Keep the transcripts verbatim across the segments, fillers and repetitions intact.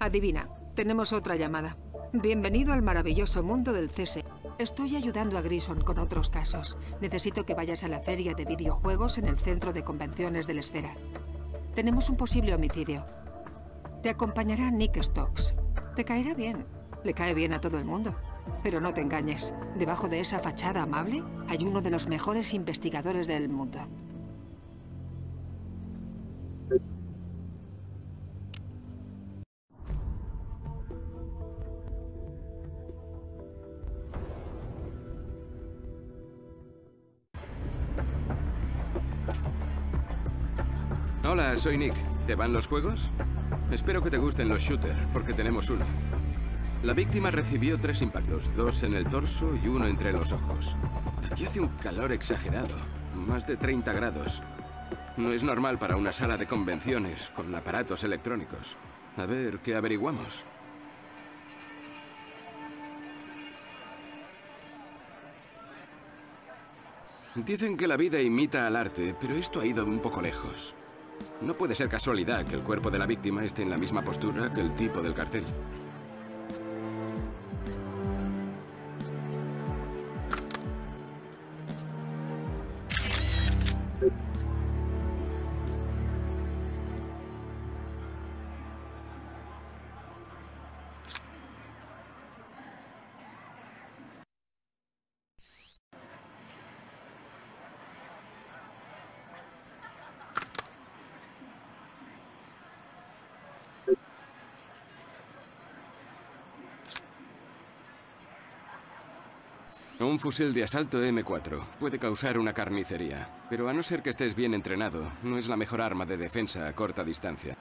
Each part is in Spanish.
Adivina, tenemos otra llamada. Bienvenido al maravilloso mundo del C S. Estoy ayudando a Grayson con otros casos. Necesito que vayas a la feria de videojuegos en el centro de convenciones de la Esfera. Tenemos un posible homicidio. Te acompañará Nick Stokes. Te caerá bien. Le cae bien a todo el mundo. Pero no te engañes. Debajo de esa fachada amable hay uno de los mejores investigadores del mundo. Hola, soy Nick. ¿Te van los juegos? Espero que te gusten los shooters, porque tenemos uno. La víctima recibió tres impactos, dos en el torso y uno entre los ojos. Aquí hace un calor exagerado, más de treinta grados. No es normal para una sala de convenciones con aparatos electrónicos. A ver, ¿qué averiguamos? Dicen que la vida imita al arte, pero esto ha ido un poco lejos. No puede ser casualidad que el cuerpo de la víctima esté en la misma postura que el tipo del cartel. Un fusil de asalto eme cuatro puede causar una carnicería, pero a no ser que estés bien entrenado, no es la mejor arma de defensa a corta distancia.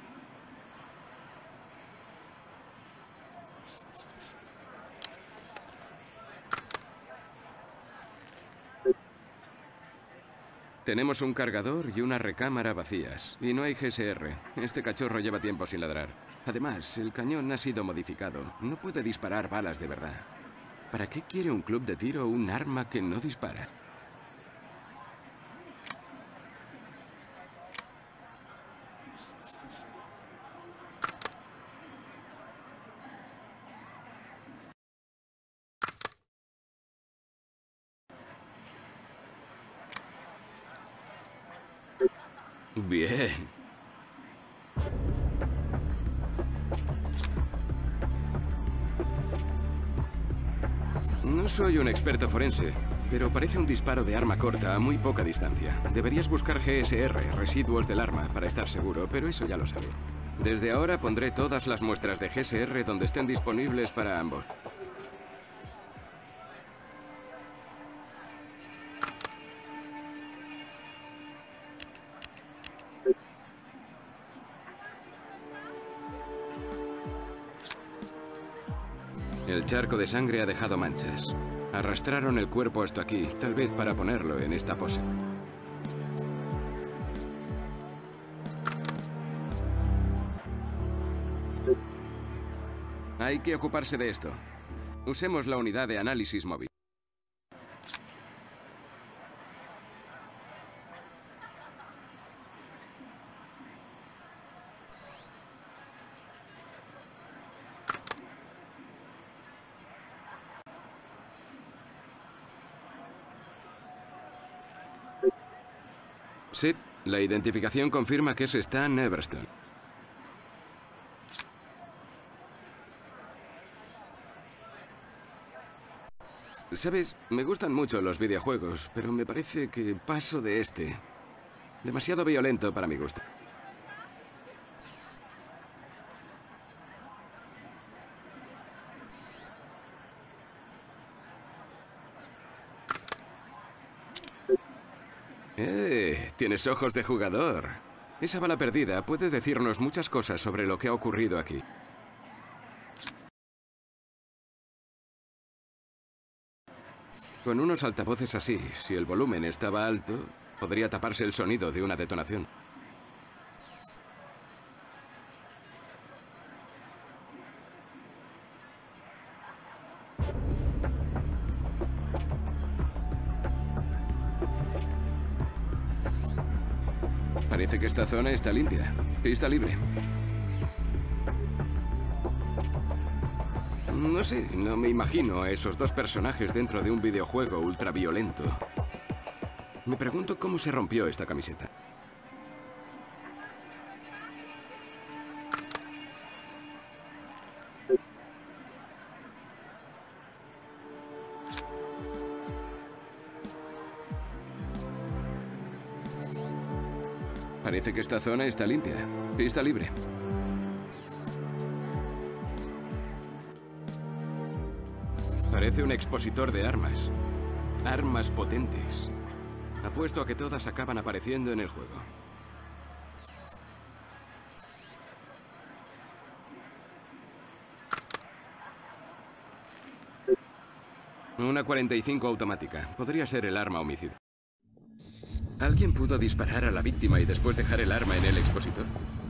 Tenemos un cargador y una recámara vacías, y no hay ge ese erre. Este cachorro lleva tiempo sin ladrar. Además, el cañón ha sido modificado. No puede disparar balas de verdad. ¿Para qué quiere un club de tiro un arma que no dispara? Bien. No soy un experto forense, pero parece un disparo de arma corta a muy poca distancia. Deberías buscar ge ese erre, residuos del arma, para estar seguro, pero eso ya lo sabe. Desde ahora pondré todas las muestras de ge ese erre donde estén disponibles para ambos. El charco de sangre ha dejado manchas. Arrastraron el cuerpo hasta aquí, tal vez para ponerlo en esta pose. Hay que ocuparse de esto. Usemos la unidad de análisis móvil. Sí, la identificación confirma que es Stan Everston. Sabes, me gustan mucho los videojuegos, pero me parece que paso de este. Demasiado violento para mi gusto. ¡Eh! Tienes ojos de jugador. Esa bala perdida puede decirnos muchas cosas sobre lo que ha ocurrido aquí. Con unos altavoces así, si el volumen estaba alto, podría taparse el sonido de una detonación. Parece que esta zona está limpia. Pista libre. No sé, no me imagino a esos dos personajes dentro de un videojuego ultraviolento. Me pregunto cómo se rompió esta camiseta. Parece que esta zona está limpia. Pista libre. Parece un expositor de armas. Armas potentes. Apuesto a que todas acaban apareciendo en el juego. Una cuarenta y cinco automática. Podría ser el arma homicida. ¿Alguien pudo disparar a la víctima y después dejar el arma en el expositor?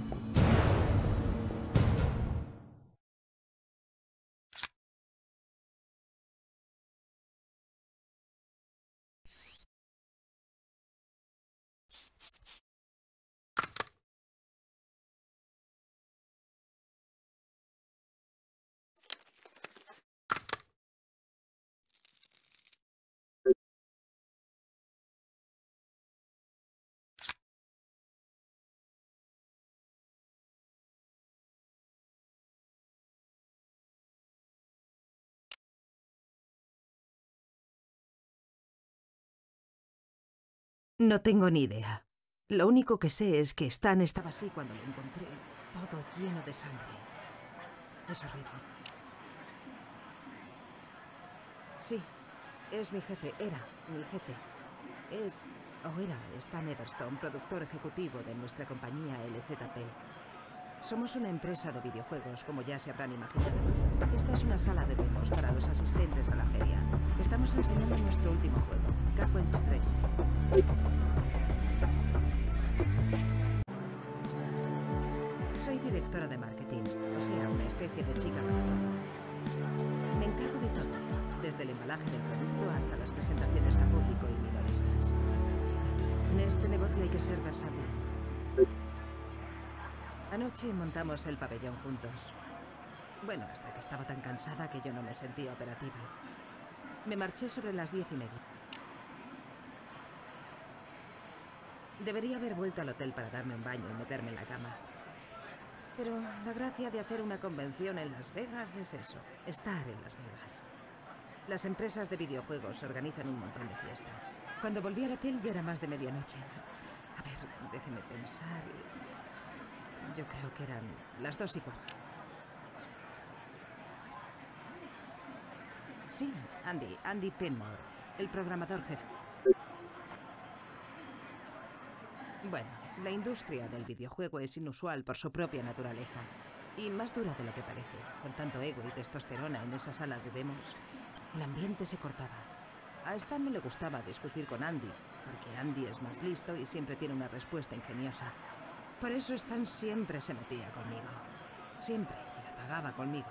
No tengo ni idea. Lo único que sé es que Stan estaba así cuando lo encontré, todo lleno de sangre. Es horrible. Sí, es mi jefe, era mi jefe. Es, o era, Stan Everstone, productor ejecutivo de nuestra compañía L Z P. Somos una empresa de videojuegos, como ya se habrán imaginado. Esta es una sala de demos para los asistentes a la feria. Estamos enseñando nuestro último juego, Catwings tres. Soy directora de marketing, o sea, una especie de chica para todo. Me encargo de todo, desde el embalaje del producto hasta las presentaciones a público y minoristas. En este negocio hay que ser versátil. Anoche montamos el pabellón juntos. Bueno, hasta que estaba tan cansada que yo no me sentía operativa. Me marché sobre las diez y media. Debería haber vuelto al hotel para darme un baño y meterme en la cama. Pero la gracia de hacer una convención en Las Vegas es eso, estar en Las Vegas. Las empresas de videojuegos organizan un montón de fiestas. Cuando volví al hotel ya era más de medianoche. A ver, déjeme pensar. Yo creo que eran las dos y cuarto. Sí, Andy, Andy Pinmore, el programador jefe. Bueno, la industria del videojuego es inusual por su propia naturaleza. Y más dura de lo que parece. Con tanto ego y testosterona en esa sala de demos, el ambiente se cortaba. A Stan no le gustaba discutir con Andy, porque Andy es más listo y siempre tiene una respuesta ingeniosa. Por eso Stan siempre se metía conmigo. Siempre la pagaba conmigo.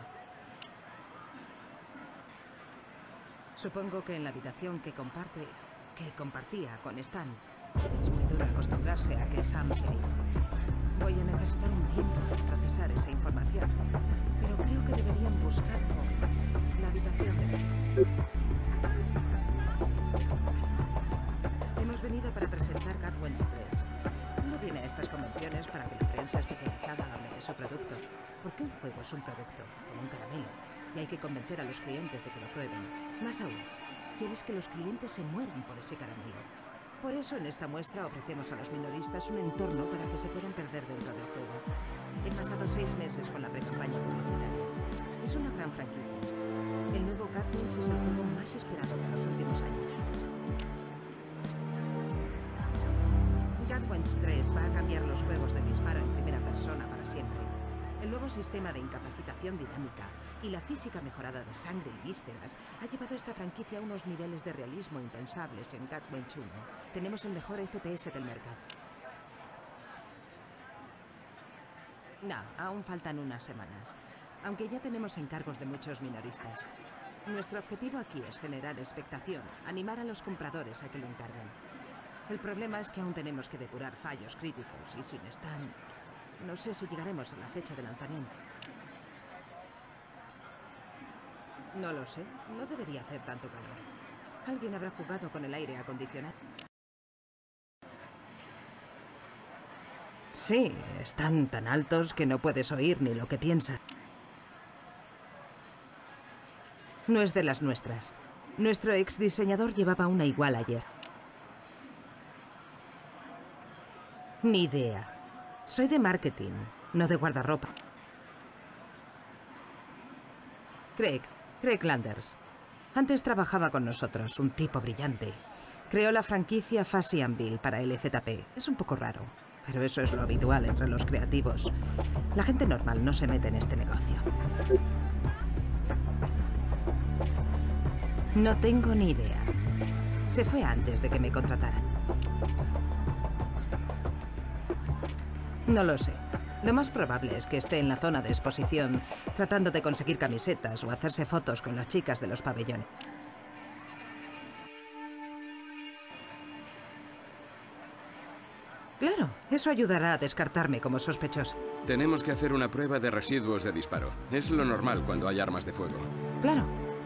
Supongo que en la habitación que comparte, que compartía con Stan, es muy duro acostumbrarse a que Sam se ha ido. Voy a necesitar un tiempo para procesar esa información, pero creo que deberían buscar por la habitación de... Hemos venido para presentar Catwings tres. Uno viene a estas convenciones para que la prensa especializada hable de su producto. Porque un juego es un producto, como un caramelo, y hay que convencer a los clientes de que lo prueben. Más aún, quieres que los clientes se mueran por ese caramelo. Por eso en esta muestra ofrecemos a los minoristas un entorno para que se puedan perder dentro del juego. He pasado seis meses con la pre-campaña publicitaria. Es una gran franquicia. El nuevo Catwings es el juego más esperado de los últimos años. Catwings tres va a cambiar los juegos de disparo en primera persona para siempre. El nuevo sistema de incapacitación dinámica y la física mejorada de sangre y vísceras ha llevado a esta franquicia a unos niveles de realismo impensables en Catwings uno. Tenemos el mejor F P S del mercado. No, aún faltan unas semanas, aunque ya tenemos encargos de muchos minoristas. Nuestro objetivo aquí es generar expectación, animar a los compradores a que lo encarguen. El problema es que aún tenemos que depurar fallos críticos y sin Stan, no sé si llegaremos a la fecha de lanzamiento. No lo sé. No debería hacer tanto calor. Alguien habrá jugado con el aire acondicionado. Sí, están tan altos que no puedes oír ni lo que piensan. No es de las nuestras. Nuestro ex diseñador llevaba una igual ayer. Ni idea. Soy de marketing, no de guardarropa. Craig, Craig Landers. Antes trabajaba con nosotros, un tipo brillante. Creó la franquicia Fuzzy and Bill para L Z P. Es un poco raro, pero eso es lo habitual entre los creativos. La gente normal no se mete en este negocio. No tengo ni idea. Se fue antes de que me contrataran. No lo sé. Lo más probable es que esté en la zona de exposición, tratando de conseguir camisetas o hacerse fotos con las chicas de los pabellones. Claro, eso ayudará a descartarme como sospechosa. Tenemos que hacer una prueba de residuos de disparo. Es lo normal cuando hay armas de fuego. Claro.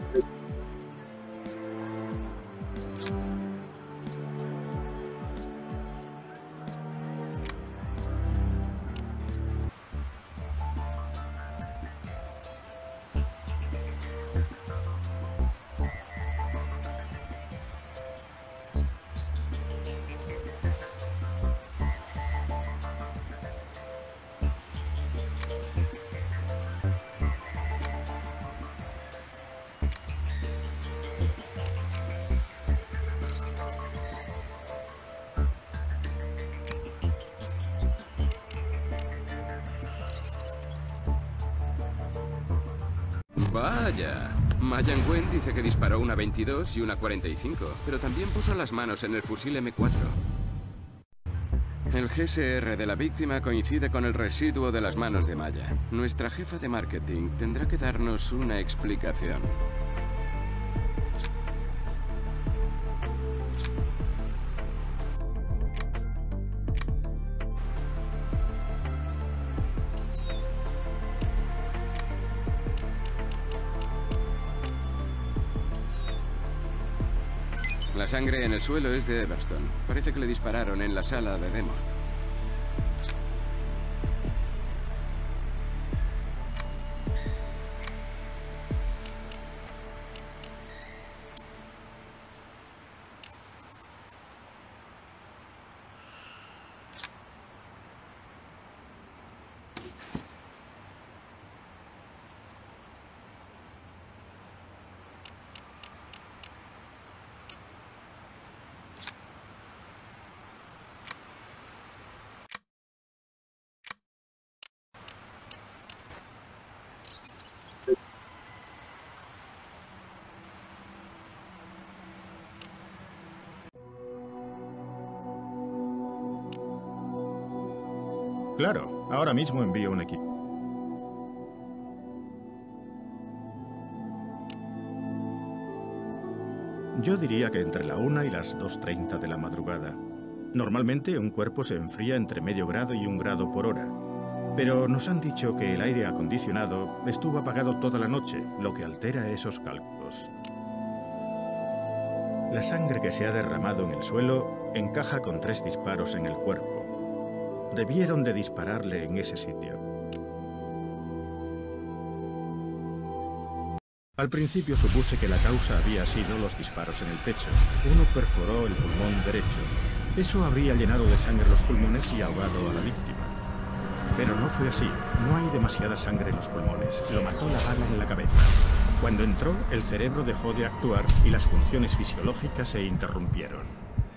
Vaya. Mayan Wen dice que disparó una veintidós y una cuarenta y cinco, pero también puso las manos en el fusil eme cuatro. El G S R de la víctima coincide con el residuo de las manos de Maya. Nuestra jefa de marketing tendrá que darnos una explicación. La sangre en el suelo es de Everstone. Parece que le dispararon en la sala de demo. Claro, ahora mismo envío un equipo. Yo diría que entre la una y las dos treinta de la madrugada. Normalmente un cuerpo se enfría entre medio grado y un grado por hora. Pero nos han dicho que el aire acondicionado estuvo apagado toda la noche, lo que altera esos cálculos. La sangre que se ha derramado en el suelo encaja con tres disparos en el cuerpo. Debieron de dispararle en ese sitio. Al principio supuse que la causa había sido los disparos en el pecho. Uno perforó el pulmón derecho. Eso habría llenado de sangre los pulmones y ahogado a la víctima. Pero no fue así. No hay demasiada sangre en los pulmones. Lo mató la bala en la cabeza. Cuando entró, el cerebro dejó de actuar y las funciones fisiológicas se interrumpieron.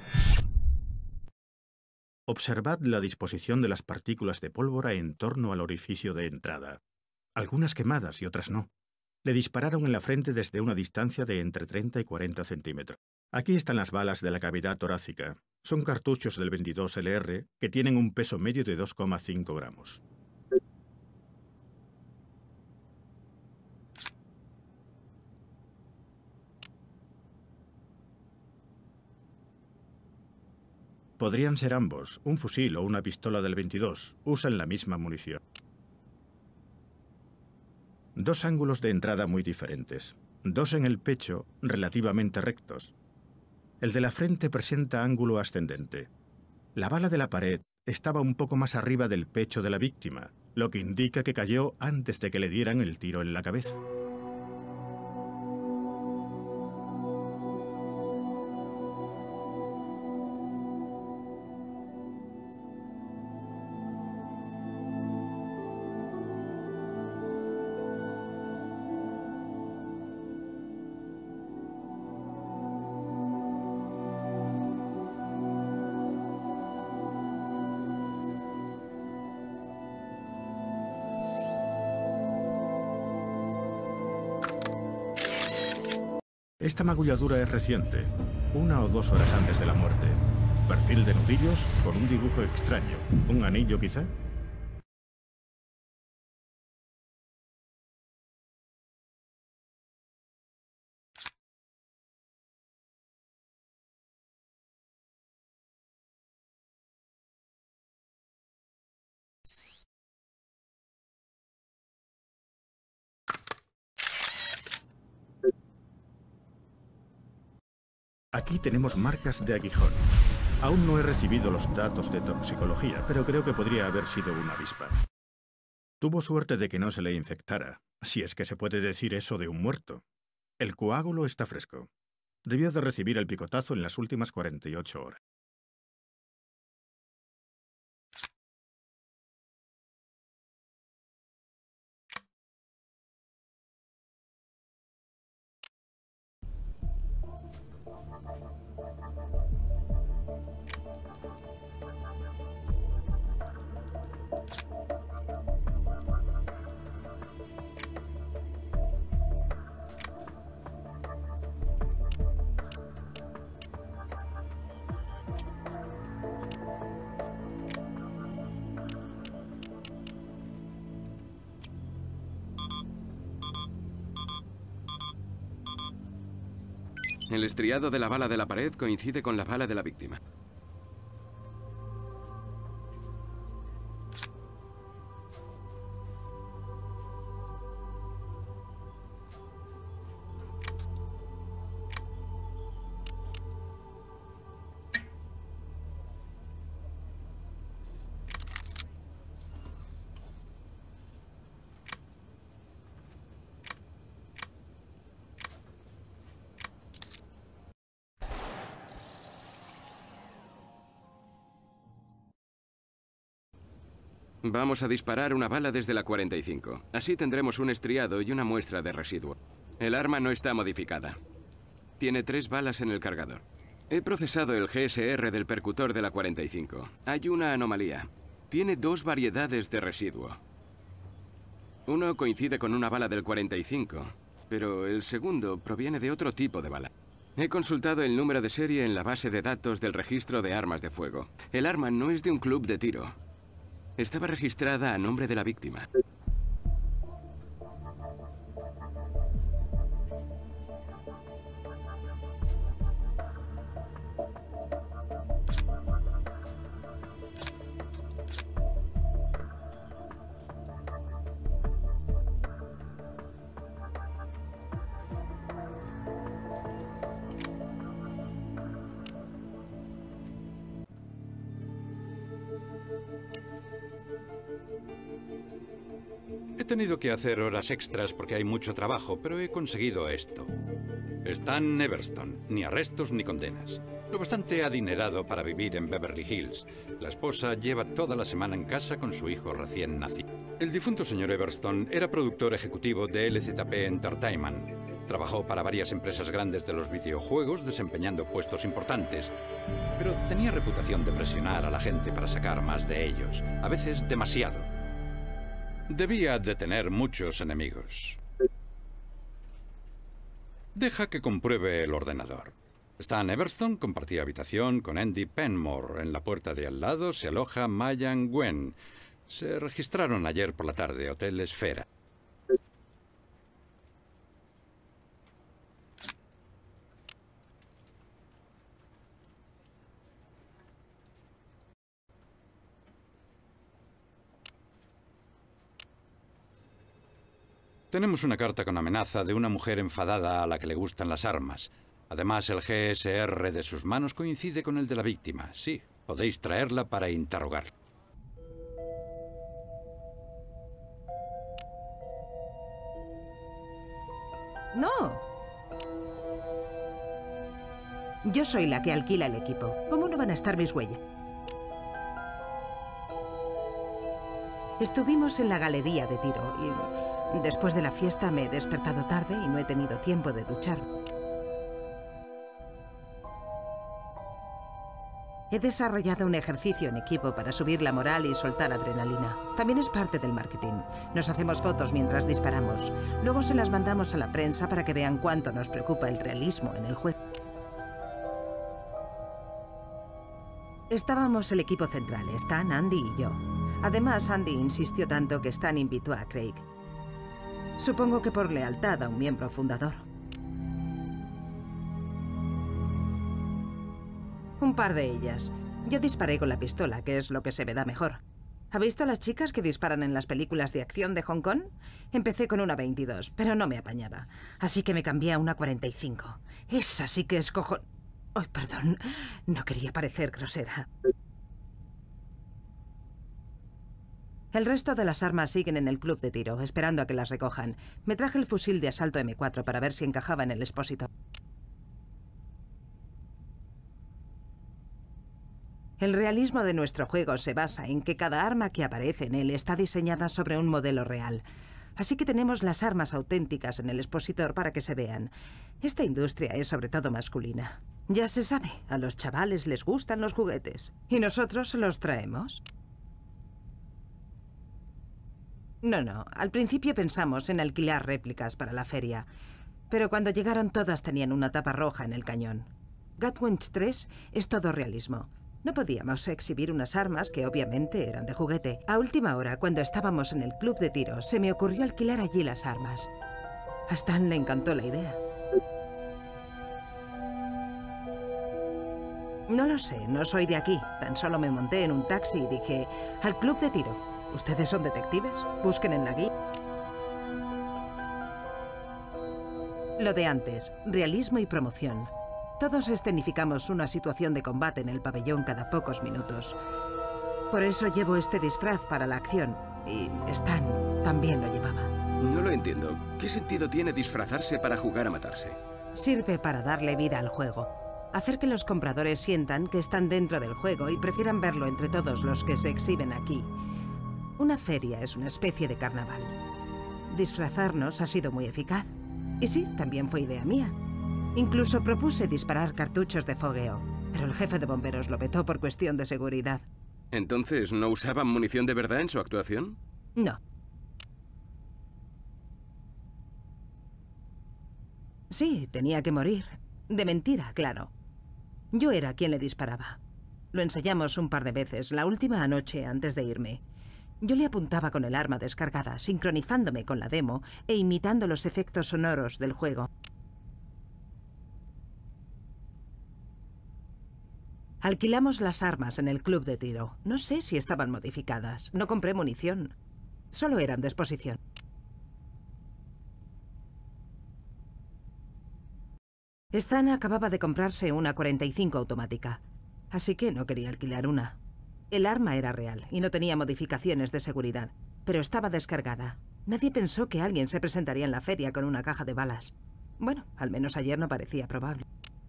Observad la disposición de las partículas de pólvora en torno al orificio de entrada. Algunas quemadas y otras no. Le dispararon en la frente desde una distancia de entre treinta y cuarenta centímetros. Aquí están las balas de la cavidad torácica. Son cartuchos del veintidós L R que tienen un peso medio de dos coma cinco gramos. Podrían ser ambos, un fusil o una pistola del veintidós. Usan la misma munición. Dos ángulos de entrada muy diferentes. dos en el pecho, relativamente rectos. El de la frente presenta ángulo ascendente. La bala de la pared estaba un poco más arriba del pecho de la víctima, lo que indica que cayó antes de que le dieran el tiro en la cabeza. Esta magulladura es reciente, una o dos horas antes de la muerte. Perfil de nudillos con un dibujo extraño. ¿Un anillo quizá? Aquí tenemos marcas de aguijón. Aún no he recibido los datos de toxicología, pero creo que podría haber sido una avispa. Tuvo suerte de que no se le infectara, si es que se puede decir eso de un muerto. El coágulo está fresco. Debió de recibir el picotazo en las últimas cuarenta y ocho horas. El estriado de la bala de la pared coincide con la bala de la víctima. Vamos a disparar una bala desde la cuarenta y cinco. Así tendremos un estriado y una muestra de residuo. El arma no está modificada. Tiene tres balas en el cargador. He procesado el G S R del percutor de la cuarenta y cinco. Hay una anomalía. Tiene dos variedades de residuo. Uno coincide con una bala del cuarenta y cinco, pero el segundo proviene de otro tipo de bala. He consultado el número de serie en la base de datos del registro de armas de fuego. El arma no es de un club de tiro. Estaba registrada a nombre de la víctima. He tenido que hacer horas extras porque hay mucho trabajo, pero he conseguido esto. Stan Everston, ni arrestos ni condenas. Lo bastante adinerado para vivir en Beverly Hills. La esposa lleva toda la semana en casa con su hijo recién nacido. El difunto señor Everston era productor ejecutivo de L Z P Entertainment. Trabajó para varias empresas grandes de los videojuegos, desempeñando puestos importantes. Pero tenía reputación de presionar a la gente para sacar más de ellos. A veces demasiado. Debía de tener muchos enemigos. Deja que compruebe el ordenador. Stan Everston compartía habitación con Andy Penmore. En la puerta de al lado se aloja Mayan Gwen. Se registraron ayer por la tarde, Hotel Esfera. Tenemos una carta con amenaza de una mujer enfadada a la que le gustan las armas. Además, el G S R de sus manos coincide con el de la víctima. Sí, podéis traerla para interrogarla. No. Yo soy la que alquila el equipo. ¿Cómo no van a estar mis huellas? Estuvimos en la galería de tiro y después de la fiesta me he despertado tarde y no he tenido tiempo de ducharme. He desarrollado un ejercicio en equipo para subir la moral y soltar adrenalina. También es parte del marketing. Nos hacemos fotos mientras disparamos. Luego se las mandamos a la prensa para que vean cuánto nos preocupa el realismo en el juego. Estábamos el equipo central, Stan, Andy y yo. Además, Andy insistió tanto que Stan invitó a Craig. Supongo que por lealtad a un miembro fundador. Un par de ellas. Yo disparé con la pistola, que es lo que se me da mejor. ¿Ha visto a las chicas que disparan en las películas de acción de Hong Kong? Empecé con una veintidós, pero no me apañaba. Así que me cambié a una cuarenta y cinco. Esa sí que es cojo... Ay, perdón. No quería parecer grosera. El resto de las armas siguen en el club de tiro, esperando a que las recojan. Me traje el fusil de asalto eme cuatro para ver si encajaba en el expósito. El realismo de nuestro juego se basa en que cada arma que aparece en él está diseñada sobre un modelo real. Así que tenemos las armas auténticas en el expositor para que se vean. Esta industria es sobre todo masculina. Ya se sabe, a los chavales les gustan los juguetes. ¿Y nosotros los traemos? No, no. Al principio pensamos en alquilar réplicas para la feria. Pero cuando llegaron todas tenían una tapa roja en el cañón. Gatwatch tres es todo realismo. No podíamos exhibir unas armas que obviamente eran de juguete. A última hora, cuando estábamos en el club de tiro, se me ocurrió alquilar allí las armas. A Stan le encantó la idea. No lo sé, no soy de aquí. Tan solo me monté en un taxi y dije, al club de tiro. ¿Ustedes son detectives? Busquen en la guía. Lo de antes, realismo y promoción. Todos escenificamos una situación de combate en el pabellón cada pocos minutos. Por eso llevo este disfraz para la acción. Y Stan también lo llevaba. No lo entiendo. ¿Qué sentido tiene disfrazarse para jugar a matarse? Sirve para darle vida al juego. Hacer que los compradores sientan que están dentro del juego y prefieran verlo entre todos los que se exhiben aquí. Una feria es una especie de carnaval. Disfrazarnos ha sido muy eficaz. Y sí, también fue idea mía. Incluso propuse disparar cartuchos de fogueo, pero el jefe de bomberos lo vetó por cuestión de seguridad. ¿Entonces no usaban munición de verdad en su actuación? No. Sí, tenía que morir. De mentira, claro. Yo era quien le disparaba. Lo ensayamos un par de veces, la última anoche antes de irme. Yo le apuntaba con el arma descargada, sincronizándome con la demo e imitando los efectos sonoros del juego. Alquilamos las armas en el club de tiro. No sé si estaban modificadas. No compré munición. Solo eran de exposición. Stan acababa de comprarse una cuarenta y cinco automática, así que no quería alquilar una. El arma era real y no tenía modificaciones de seguridad, pero estaba descargada. Nadie pensó que alguien se presentaría en la feria con una caja de balas. Bueno, al menos ayer no parecía probable.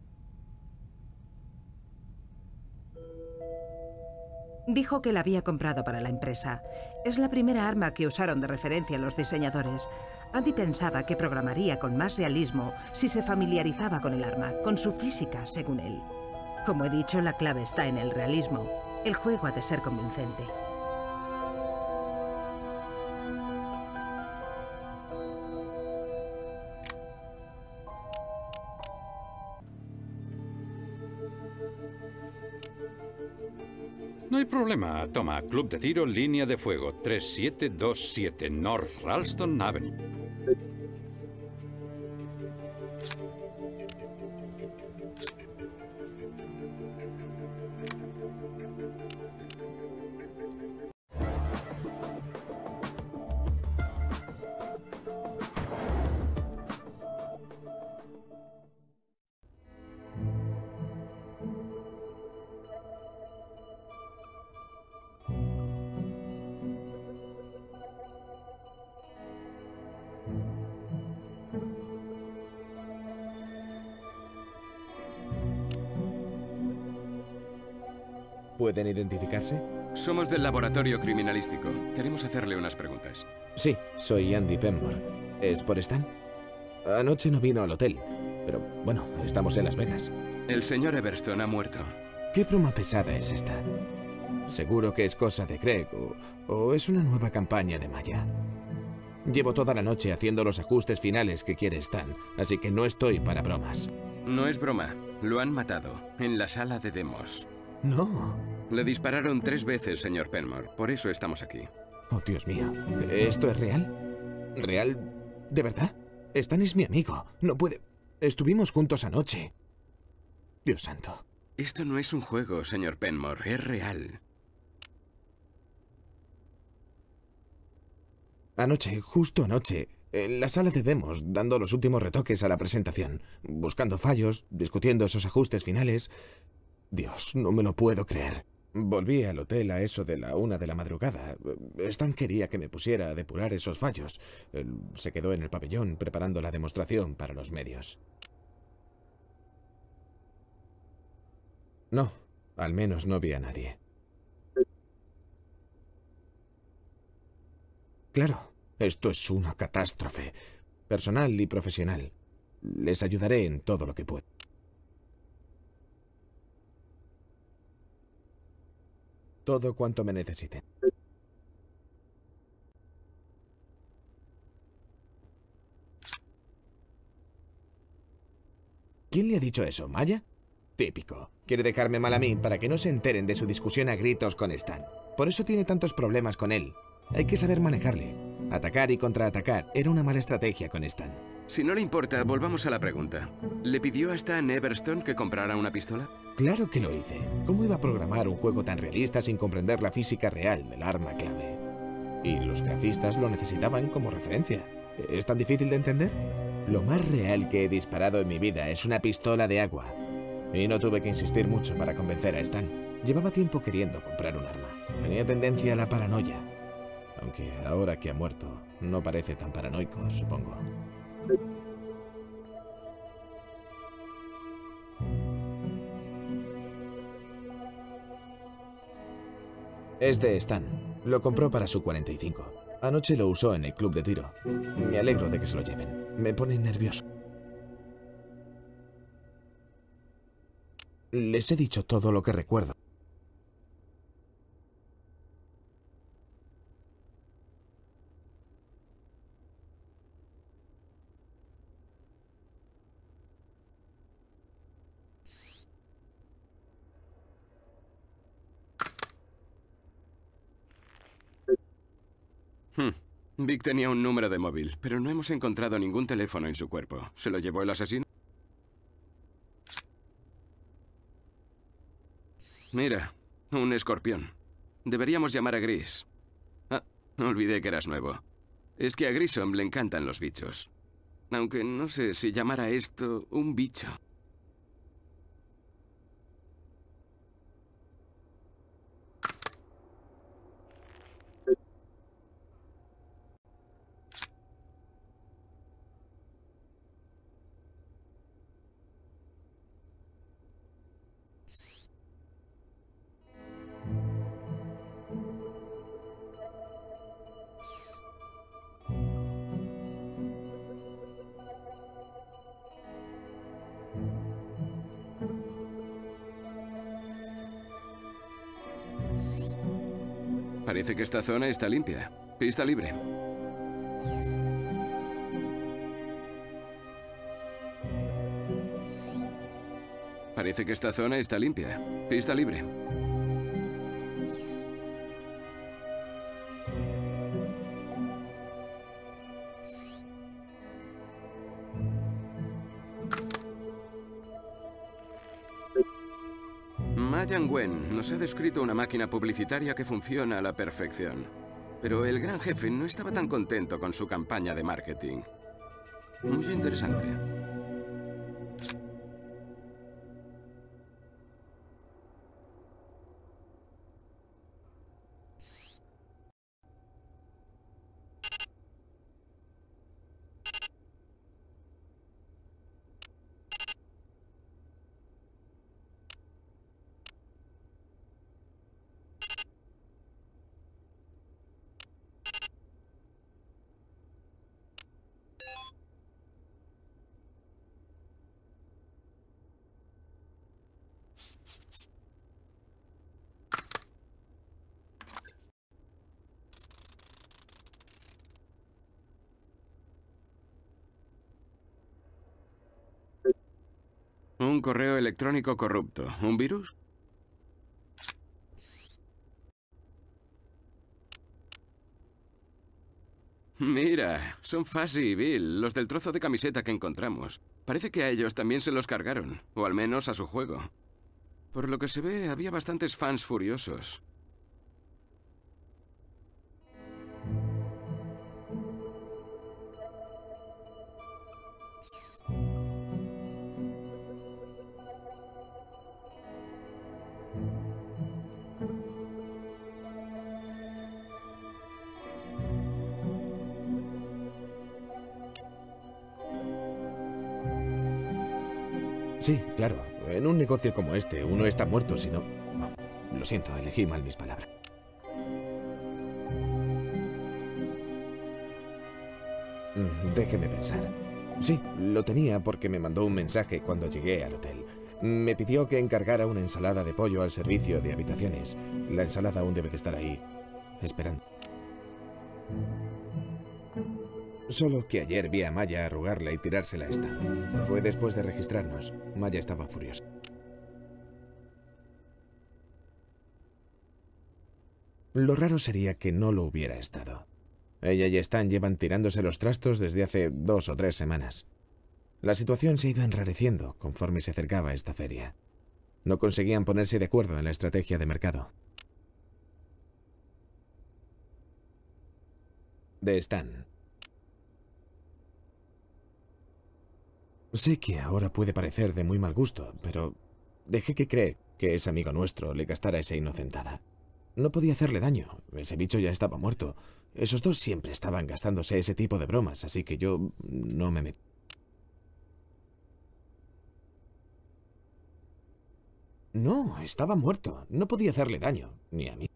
Dijo que la había comprado para la empresa. Es la primera arma que usaron de referencia los diseñadores. Andy pensaba que programaría con más realismo si se familiarizaba con el arma, con su física, según él. Como he dicho, la clave está en el realismo. El juego ha de ser convincente. No hay problema. Toma, Club de Tiro, línea de fuego, tres siete dos siete North Ralston Avenue. ¿Pueden identificarse? Somos del laboratorio criminalístico. Queremos hacerle unas preguntas. Sí, soy Andy Penmore. ¿Es por Stan? Anoche no vino al hotel, pero bueno, estamos en Las Vegas. El señor Everston ha muerto. ¿Qué broma pesada es esta? Seguro que es cosa de Greg o, o es una nueva campaña de Maya. Llevo toda la noche haciendo los ajustes finales que quiere Stan, así que no estoy para bromas. No es broma. Lo han matado en la sala de demos. No. Le dispararon tres veces, señor Penmore. Por eso estamos aquí. Oh, Dios mío. ¿Esto es real? ¿Real? ¿De verdad? Stan es mi amigo. No puede... Estuvimos juntos anoche. Dios santo. Esto no es un juego, señor Penmore. Es real. Anoche, justo anoche, en la sala de demos, dando los últimos retoques a la presentación, buscando fallos, discutiendo esos ajustes finales. Dios, no me lo puedo creer. Volví al hotel a eso de la una de la madrugada. Stan quería que me pusiera a depurar esos fallos. Él se quedó en el pabellón preparando la demostración para los medios. No, al menos no vi a nadie. Claro, esto es una catástrofe, personal y profesional. Les ayudaré en todo lo que pueda. Todo cuanto me necesiten. ¿Quién le ha dicho eso, Maya? Típico. Quiere dejarme mal a mí para que no se enteren de su discusión a gritos con Stan. Por eso tiene tantos problemas con él. Hay que saber manejarle. Atacar y contraatacar era una mala estrategia con Stan. Si no le importa, volvamos a la pregunta. ¿Le pidió a Stan Everston que comprara una pistola? Claro que lo hice. ¿Cómo iba a programar un juego tan realista sin comprender la física real del arma clave? Y los grafistas lo necesitaban como referencia. ¿Es tan difícil de entender? Lo más real que he disparado en mi vida es una pistola de agua. Y no tuve que insistir mucho para convencer a Stan. Llevaba tiempo queriendo comprar un arma. Tenía tendencia a la paranoia. Aunque ahora que ha muerto, no parece tan paranoico, supongo. Es de Stan. Lo compró para su cuarenta y cinco. Anoche lo usó en el club de tiro. Me alegro de que se lo lleven. Me pone nervioso. Les he dicho todo lo que recuerdo. Hmm. Vic tenía un número de móvil, pero no hemos encontrado ningún teléfono en su cuerpo. ¿Se lo llevó el asesino? Mira, un escorpión. Deberíamos llamar a Gris. Ah, olvidé que eras nuevo. Es que a Grissom le encantan los bichos. Aunque no sé si llamar a esto un bicho. Parece que esta zona está limpia. Pista libre. Parece que esta zona está limpia. Pista libre. Ma Yang-wen nos ha descrito una máquina publicitaria que funciona a la perfección. Pero el gran jefe no estaba tan contento con su campaña de marketing. Muy interesante. un correo electrónico corrupto. ¿Un virus? Mira, son Fuzzy y Bill, los del trozo de camiseta que encontramos. Parece que a ellos también se los cargaron, o al menos a su juego. Por lo que se ve, había bastantes fans furiosos. Sí, claro. En un negocio como este, uno está muerto si no... no. Lo siento, elegí mal mis palabras. Mm, Déjeme pensar. Sí, lo tenía porque me mandó un mensaje cuando llegué al hotel. Me pidió que encargara una ensalada de pollo al servicio de habitaciones. La ensalada aún debe de estar ahí, esperando. Solo que ayer vi a Maya arrugarla y tirársela a esta. Fue después de registrarnos. Maya estaba furiosa. Lo raro sería que no lo hubiera estado. Ella y Stan llevan tirándose los trastos desde hace dos o tres semanas. La situación se ha ido enrareciendo conforme se acercaba esta feria. No conseguían ponerse de acuerdo en la estrategia de mercado. De Stan. Sé que ahora puede parecer de muy mal gusto, pero dejé que cree que ese amigo nuestro le gastara esa inocentada. No podía hacerle daño, ese bicho ya estaba muerto. Esos dos siempre estaban gastándose ese tipo de bromas, así que yo no me metí. No, estaba muerto, no podía hacerle daño, ni a mí.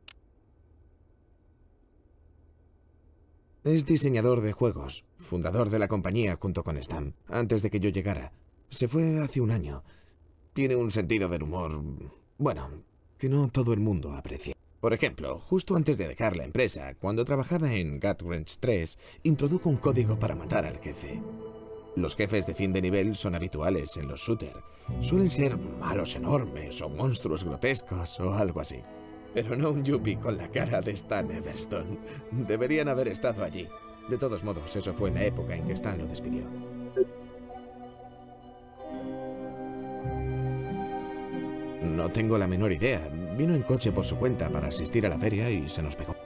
Es diseñador de juegos, fundador de la compañía junto con Stan, antes de que yo llegara. Se fue hace un año. Tiene un sentido del humor, bueno, que no todo el mundo aprecia. Por ejemplo, justo antes de dejar la empresa, cuando trabajaba en Catwrench tres, introdujo un código para matar al jefe. Los jefes de fin de nivel son habituales en los shooters. Suelen ser malos enormes o monstruos grotescos o algo así. Pero no un yuppie con la cara de Stan Everstone. Deberían haber estado allí. De todos modos, eso fue en la época en que Stan lo despidió. No tengo la menor idea. Vino en coche por su cuenta para asistir a la feria y se nos pegó.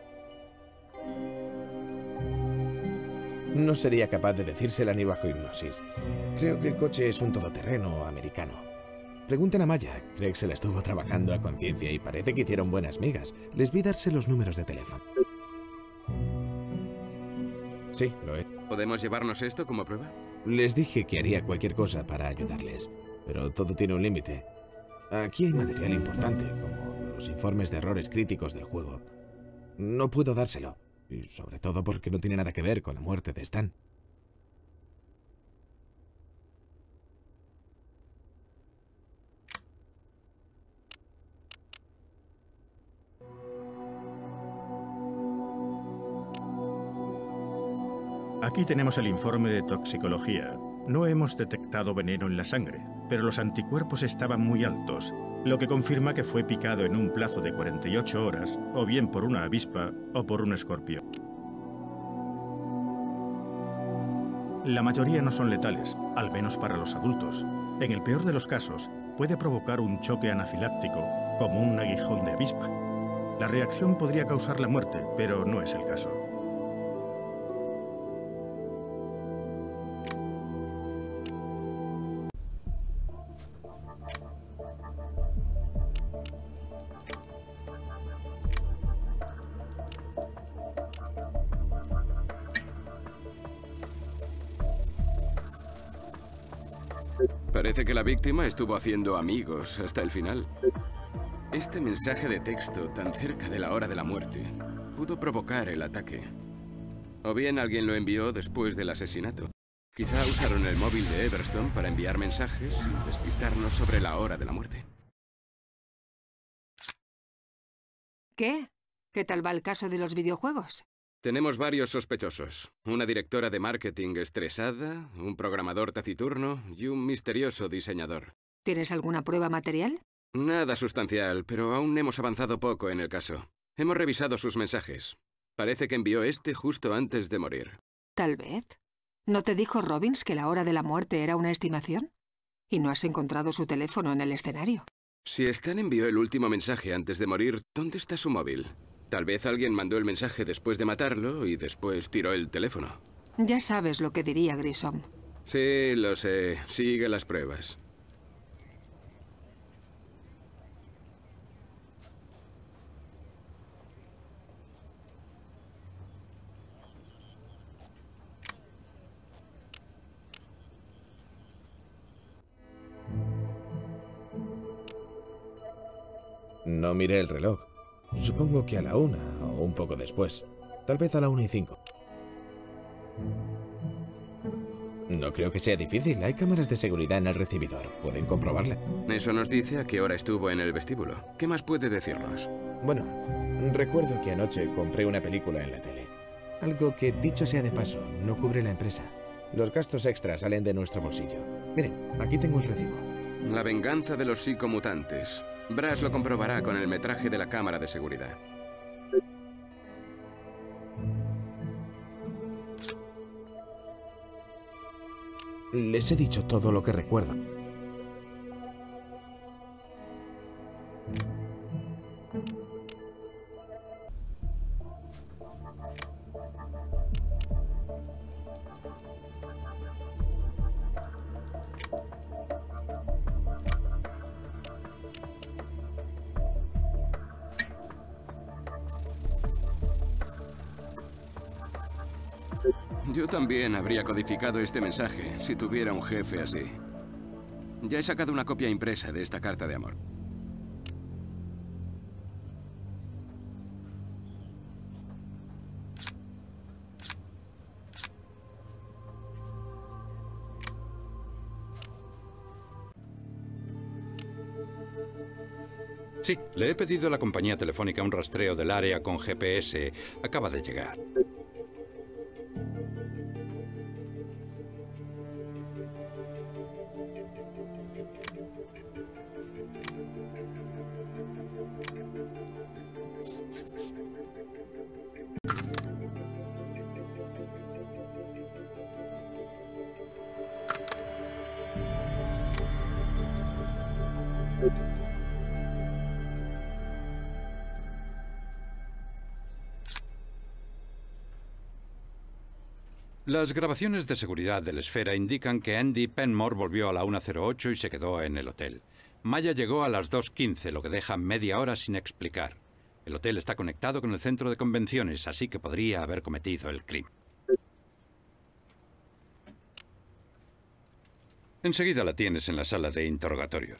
No sería capaz de decírsela ni bajo hipnosis. Creo que el coche es un todoterreno americano. Pregunten a Maya. Craig se la estuvo trabajando a conciencia y parece que hicieron buenas migas. Les vi darse los números de teléfono. Sí, lo es. ¿Podemos llevarnos esto como prueba? Les dije que haría cualquier cosa para ayudarles, pero todo tiene un límite. Aquí hay material importante, como los informes de errores críticos del juego. No puedo dárselo, y sobre todo porque no tiene nada que ver con la muerte de Stan. Aquí tenemos el informe de toxicología. No hemos detectado veneno en la sangre, pero los anticuerpos estaban muy altos, lo que confirma que fue picado en un plazo de cuarenta y ocho horas, o bien por una avispa o por un escorpión. La mayoría no son letales, al menos para los adultos. En el peor de los casos, puede provocar un choque anafiláctico, como un aguijón de avispa. La reacción podría causar la muerte, pero no es el caso. Parece que la víctima estuvo haciendo amigos hasta el final. Este mensaje de texto tan cerca de la hora de la muerte pudo provocar el ataque. O bien alguien lo envió después del asesinato. Quizá usaron el móvil de Everstone para enviar mensajes y despistarnos sobre la hora de la muerte. ¿Qué? ¿Qué tal va el caso de los videojuegos? Tenemos varios sospechosos. Una directora de marketing estresada, un programador taciturno y un misterioso diseñador. ¿Tienes alguna prueba material? Nada sustancial, pero aún hemos avanzado poco en el caso. Hemos revisado sus mensajes. Parece que envió este justo antes de morir. Tal vez. ¿No te dijo Robbins que la hora de la muerte era una estimación? ¿Y no has encontrado su teléfono en el escenario? Si Stan envió el último mensaje antes de morir, ¿dónde está su móvil? Tal vez alguien mandó el mensaje después de matarlo y después tiró el teléfono. Ya sabes lo que diría Grissom. Sí, lo sé. Sigue las pruebas. No miré el reloj. Supongo que a la una o un poco después. Tal vez a la una y cinco. No creo que sea difícil. Hay cámaras de seguridad en el recibidor. Pueden comprobarla. Eso nos dice a qué hora estuvo en el vestíbulo. ¿Qué más puede decirnos? Bueno, recuerdo que anoche compré una película en la tele. Algo que, dicho sea de paso, no cubre la empresa. Los gastos extras salen de nuestro bolsillo. Miren, aquí tengo el recibo. La venganza de los psicomutantes. Brass lo comprobará con el metraje de la cámara de seguridad. Les he dicho todo lo que recuerdo. Yo también habría codificado este mensaje si tuviera un jefe así. Ya he sacado una copia impresa de esta carta de amor. Sí, le he pedido a la compañía telefónica un rastreo del área con G P S. Acaba de llegar. Las grabaciones de seguridad de la esfera indican que Andy Penmore volvió a la una cero ocho y se quedó en el hotel. Maya llegó a las dos quince, lo que deja media hora sin explicar. El hotel está conectado con el centro de convenciones, así que podría haber cometido el crimen. Enseguida la tienes en la sala de interrogatorio.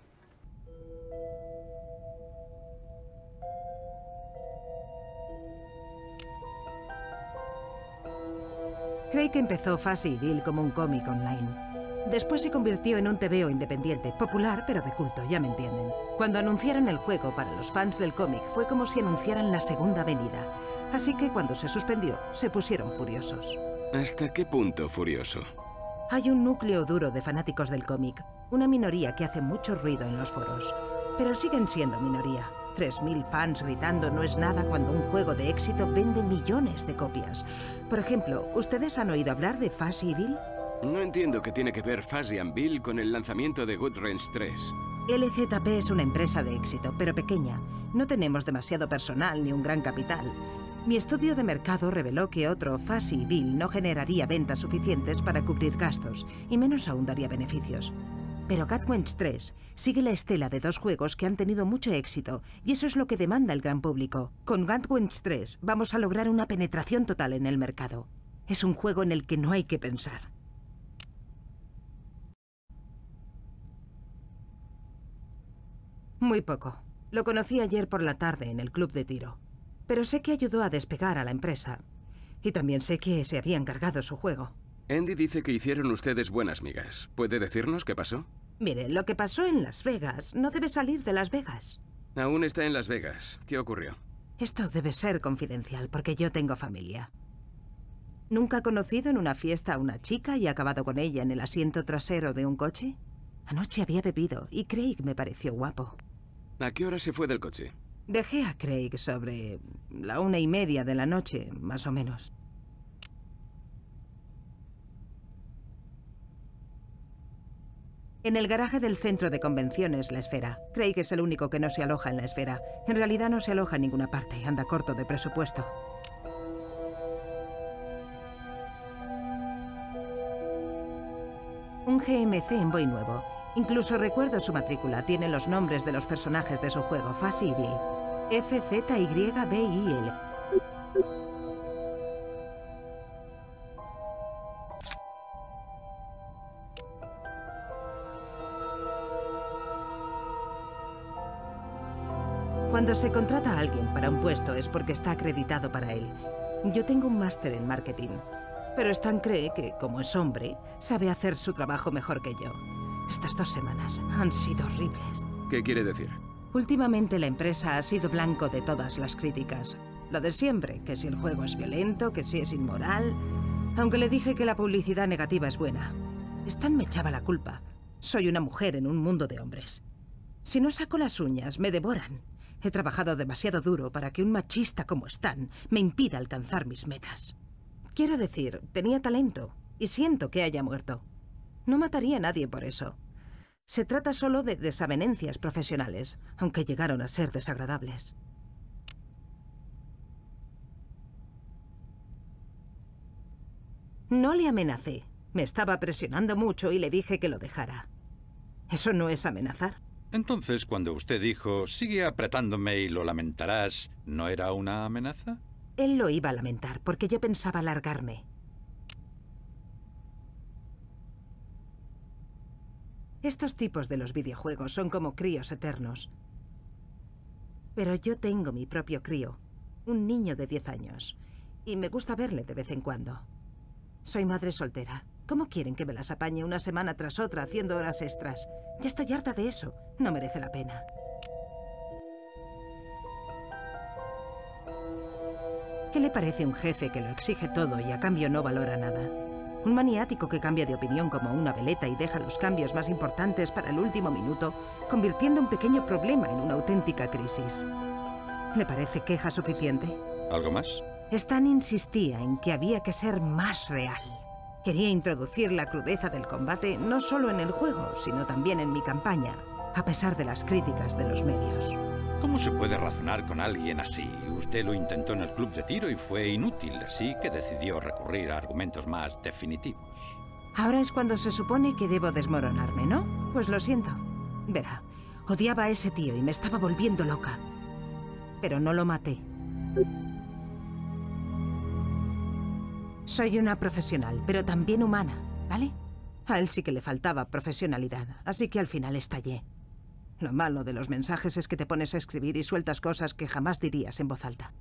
Craig empezó Fuzzyville como un cómic online. Después se convirtió en un tebeo independiente, popular pero de culto, ya me entienden. Cuando anunciaron el juego para los fans del cómic fue como si anunciaran la segunda venida. Así que cuando se suspendió, se pusieron furiosos. ¿Hasta qué punto furioso? Hay un núcleo duro de fanáticos del cómic, una minoría que hace mucho ruido en los foros. Pero siguen siendo minoría. tres mil fans gritando no es nada cuando un juego de éxito vende millones de copias. Por ejemplo, ¿ustedes han oído hablar de Fuzzyville? No entiendo qué tiene que ver Fuzzyville con el lanzamiento de Goodrange tres. L Z P es una empresa de éxito, pero pequeña. No tenemos demasiado personal ni un gran capital. Mi estudio de mercado reveló que otro Fuzzyville no generaría ventas suficientes para cubrir gastos, y menos aún daría beneficios. Pero Godwin's tres sigue la estela de dos juegos que han tenido mucho éxito, y eso es lo que demanda el gran público. Con Godwin's tres vamos a lograr una penetración total en el mercado. Es un juego en el que no hay que pensar. Muy poco. Lo conocí ayer por la tarde en el club de tiro. Pero sé que ayudó a despegar a la empresa. Y también sé que se había encargado su juego. Andy dice que hicieron ustedes buenas migas. ¿Puede decirnos qué pasó? Mire, lo que pasó en Las Vegas no debe salir de Las Vegas. Aún está en Las Vegas. ¿Qué ocurrió? Esto debe ser confidencial porque yo tengo familia. ¿Nunca ha conocido en una fiesta a una chica y ha acabado con ella en el asiento trasero de un coche? Anoche había bebido y Craig me pareció guapo. ¿A qué hora se fue del coche? Dejé a Craig sobre la una y media de la noche, más o menos. En el garaje del centro de convenciones, la Esfera. Craig es el único que no se aloja en la Esfera. En realidad no se aloja en ninguna parte, anda corto de presupuesto. Un G M C Envoy nuevo. Incluso recuerdo su matrícula. Tiene los nombres de los personajes de su juego, Fuzzy y Bill. F Z Y B I L. Cuando se contrata a alguien para un puesto es porque está acreditado para él. Yo tengo un máster en marketing, pero Stan cree que, como es hombre, sabe hacer su trabajo mejor que yo. Estas dos semanas han sido horribles. ¿Qué quiere decir? Últimamente la empresa ha sido blanco de todas las críticas. Lo de siempre, que si el juego es violento, que si es inmoral... Aunque le dije que la publicidad negativa es buena. Stan me echaba la culpa. Soy una mujer en un mundo de hombres. Si no saco las uñas, me devoran. He trabajado demasiado duro para que un machista como Stan me impida alcanzar mis metas. Quiero decir, tenía talento y siento que haya muerto. No mataría a nadie por eso. Se trata solo de desavenencias profesionales, aunque llegaron a ser desagradables. No le amenacé. Me estaba presionando mucho y le dije que lo dejara. ¿Eso no es amenazar? Entonces, cuando usted dijo, sigue apretándome y lo lamentarás, ¿no era una amenaza? Él lo iba a lamentar, porque yo pensaba largarme. Estos tipos de los videojuegos son como críos eternos. Pero yo tengo mi propio crío, un niño de diez años, y me gusta verle de vez en cuando. Soy madre soltera. ¿Cómo quieren que me las apañe una semana tras otra haciendo horas extras? Ya estoy harta de eso. No merece la pena. ¿Qué le parece un jefe que lo exige todo y a cambio no valora nada? Un maniático que cambia de opinión como una veleta y deja los cambios más importantes para el último minuto, convirtiendo un pequeño problema en una auténtica crisis. ¿Le parece queja suficiente? ¿Algo más? Stan insistía en que había que ser más real. Quería introducir la crudeza del combate no solo en el juego, sino también en mi campaña, a pesar de las críticas de los medios. ¿Cómo se puede razonar con alguien así? Usted lo intentó en el club de tiro y fue inútil, así que decidió recurrir a argumentos más definitivos. Ahora es cuando se supone que debo desmoronarme, ¿no? Pues lo siento. Verá, odiaba a ese tío y me estaba volviendo loca. Pero no lo maté. Soy una profesional, pero también humana, ¿vale? A él sí que le faltaba profesionalidad, así que al final estallé. Lo malo de los mensajes es que te pones a escribir y sueltas cosas que jamás dirías en voz alta.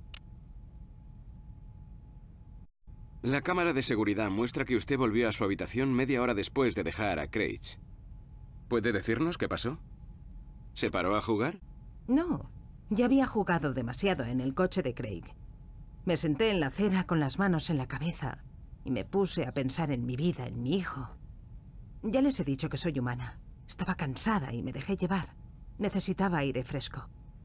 La cámara de seguridad muestra que usted volvió a su habitación media hora después de dejar a Craig. ¿Puede decirnos qué pasó? ¿Se paró a jugar? No, ya había jugado demasiado en el coche de Craig. Me senté en la acera con las manos en la cabeza y me puse a pensar en mi vida, en mi hijo. Ya les he dicho que soy humana. Estaba cansada y me dejé llevar. Necesitaba aire fresco.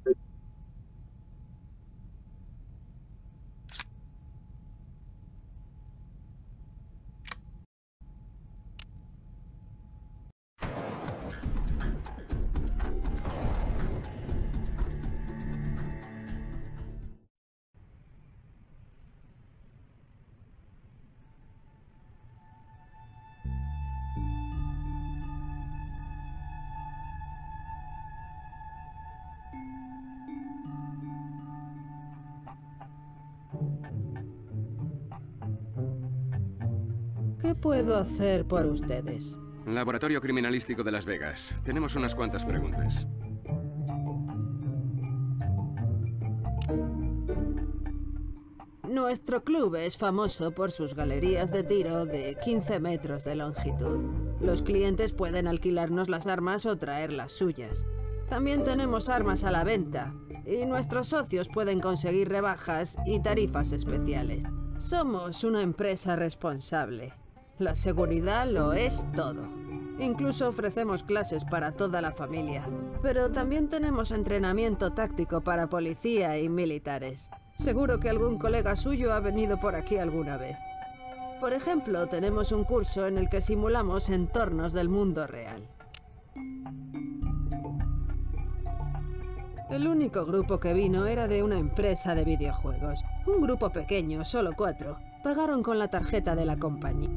¿Qué puedo hacer por ustedes? Laboratorio Criminalístico de Las Vegas. Tenemos unas cuantas preguntas. Nuestro club es famoso por sus galerías de tiro de quince metros de longitud. Los clientes pueden alquilarnos las armas o traer las suyas. También tenemos armas a la venta y nuestros socios pueden conseguir rebajas y tarifas especiales. Somos una empresa responsable. La seguridad lo es todo. Incluso ofrecemos clases para toda la familia. Pero también tenemos entrenamiento táctico para policía y militares. Seguro que algún colega suyo ha venido por aquí alguna vez. Por ejemplo, tenemos un curso en el que simulamos entornos del mundo real. El único grupo que vino era de una empresa de videojuegos. Un grupo pequeño, solo cuatro. Pagaron con la tarjeta de la compañía.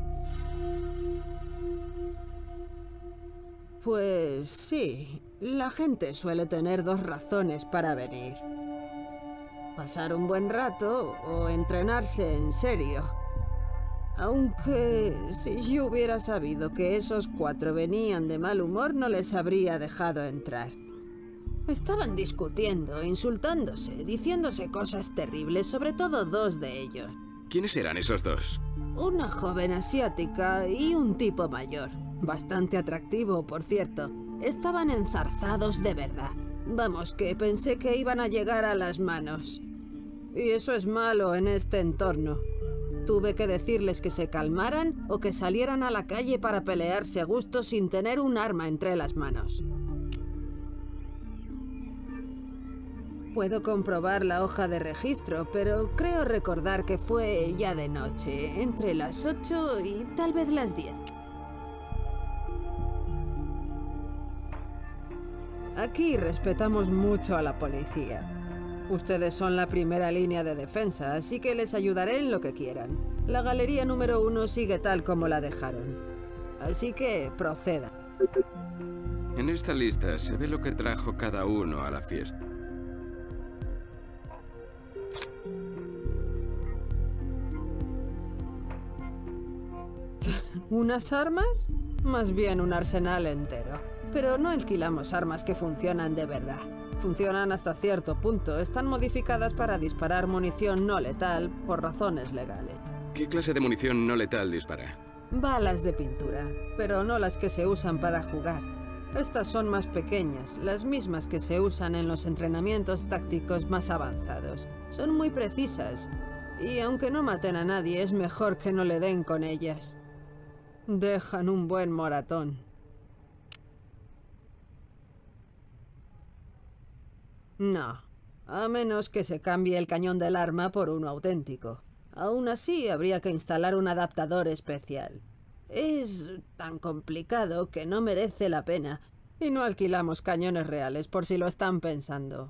Pues sí, la gente suele tener dos razones para venir. Pasar un buen rato o entrenarse en serio. Aunque si yo hubiera sabido que esos cuatro venían de mal humor, no les habría dejado entrar. Estaban discutiendo, insultándose, diciéndose cosas terribles, sobre todo dos de ellos. ¿Quiénes eran esos dos? Una joven asiática y un tipo mayor. Bastante atractivo, por cierto. Estaban enzarzados de verdad. Vamos, que pensé que iban a llegar a las manos. Y eso es malo en este entorno. Tuve que decirles que se calmaran o que salieran a la calle para pelearse a gusto sin tener un arma entre las manos. Puedo comprobar la hoja de registro, pero creo recordar que fue ya de noche, entre las ocho y tal vez las diez. Aquí respetamos mucho a la policía. Ustedes son la primera línea de defensa, así que les ayudaré en lo que quieran. La galería número uno sigue tal como la dejaron. Así que proceda. En esta lista se ve lo que trajo cada uno a la fiesta. ¿Unas armas? Más bien un arsenal entero. Pero no alquilamos armas que funcionan de verdad. Funcionan hasta cierto punto. Están modificadas para disparar munición no letal por razones legales. ¿Qué clase de munición no letal dispara? Balas de pintura, pero no las que se usan para jugar. Estas son más pequeñas, las mismas que se usan en los entrenamientos tácticos más avanzados. Son muy precisas, y aunque no maten a nadie, es mejor que no le den con ellas. Dejan un buen moratón. No, a menos que se cambie el cañón del arma por uno auténtico. Aún así, habría que instalar un adaptador especial. Es tan complicado que no merece la pena. Y no alquilamos cañones reales, por si lo están pensando.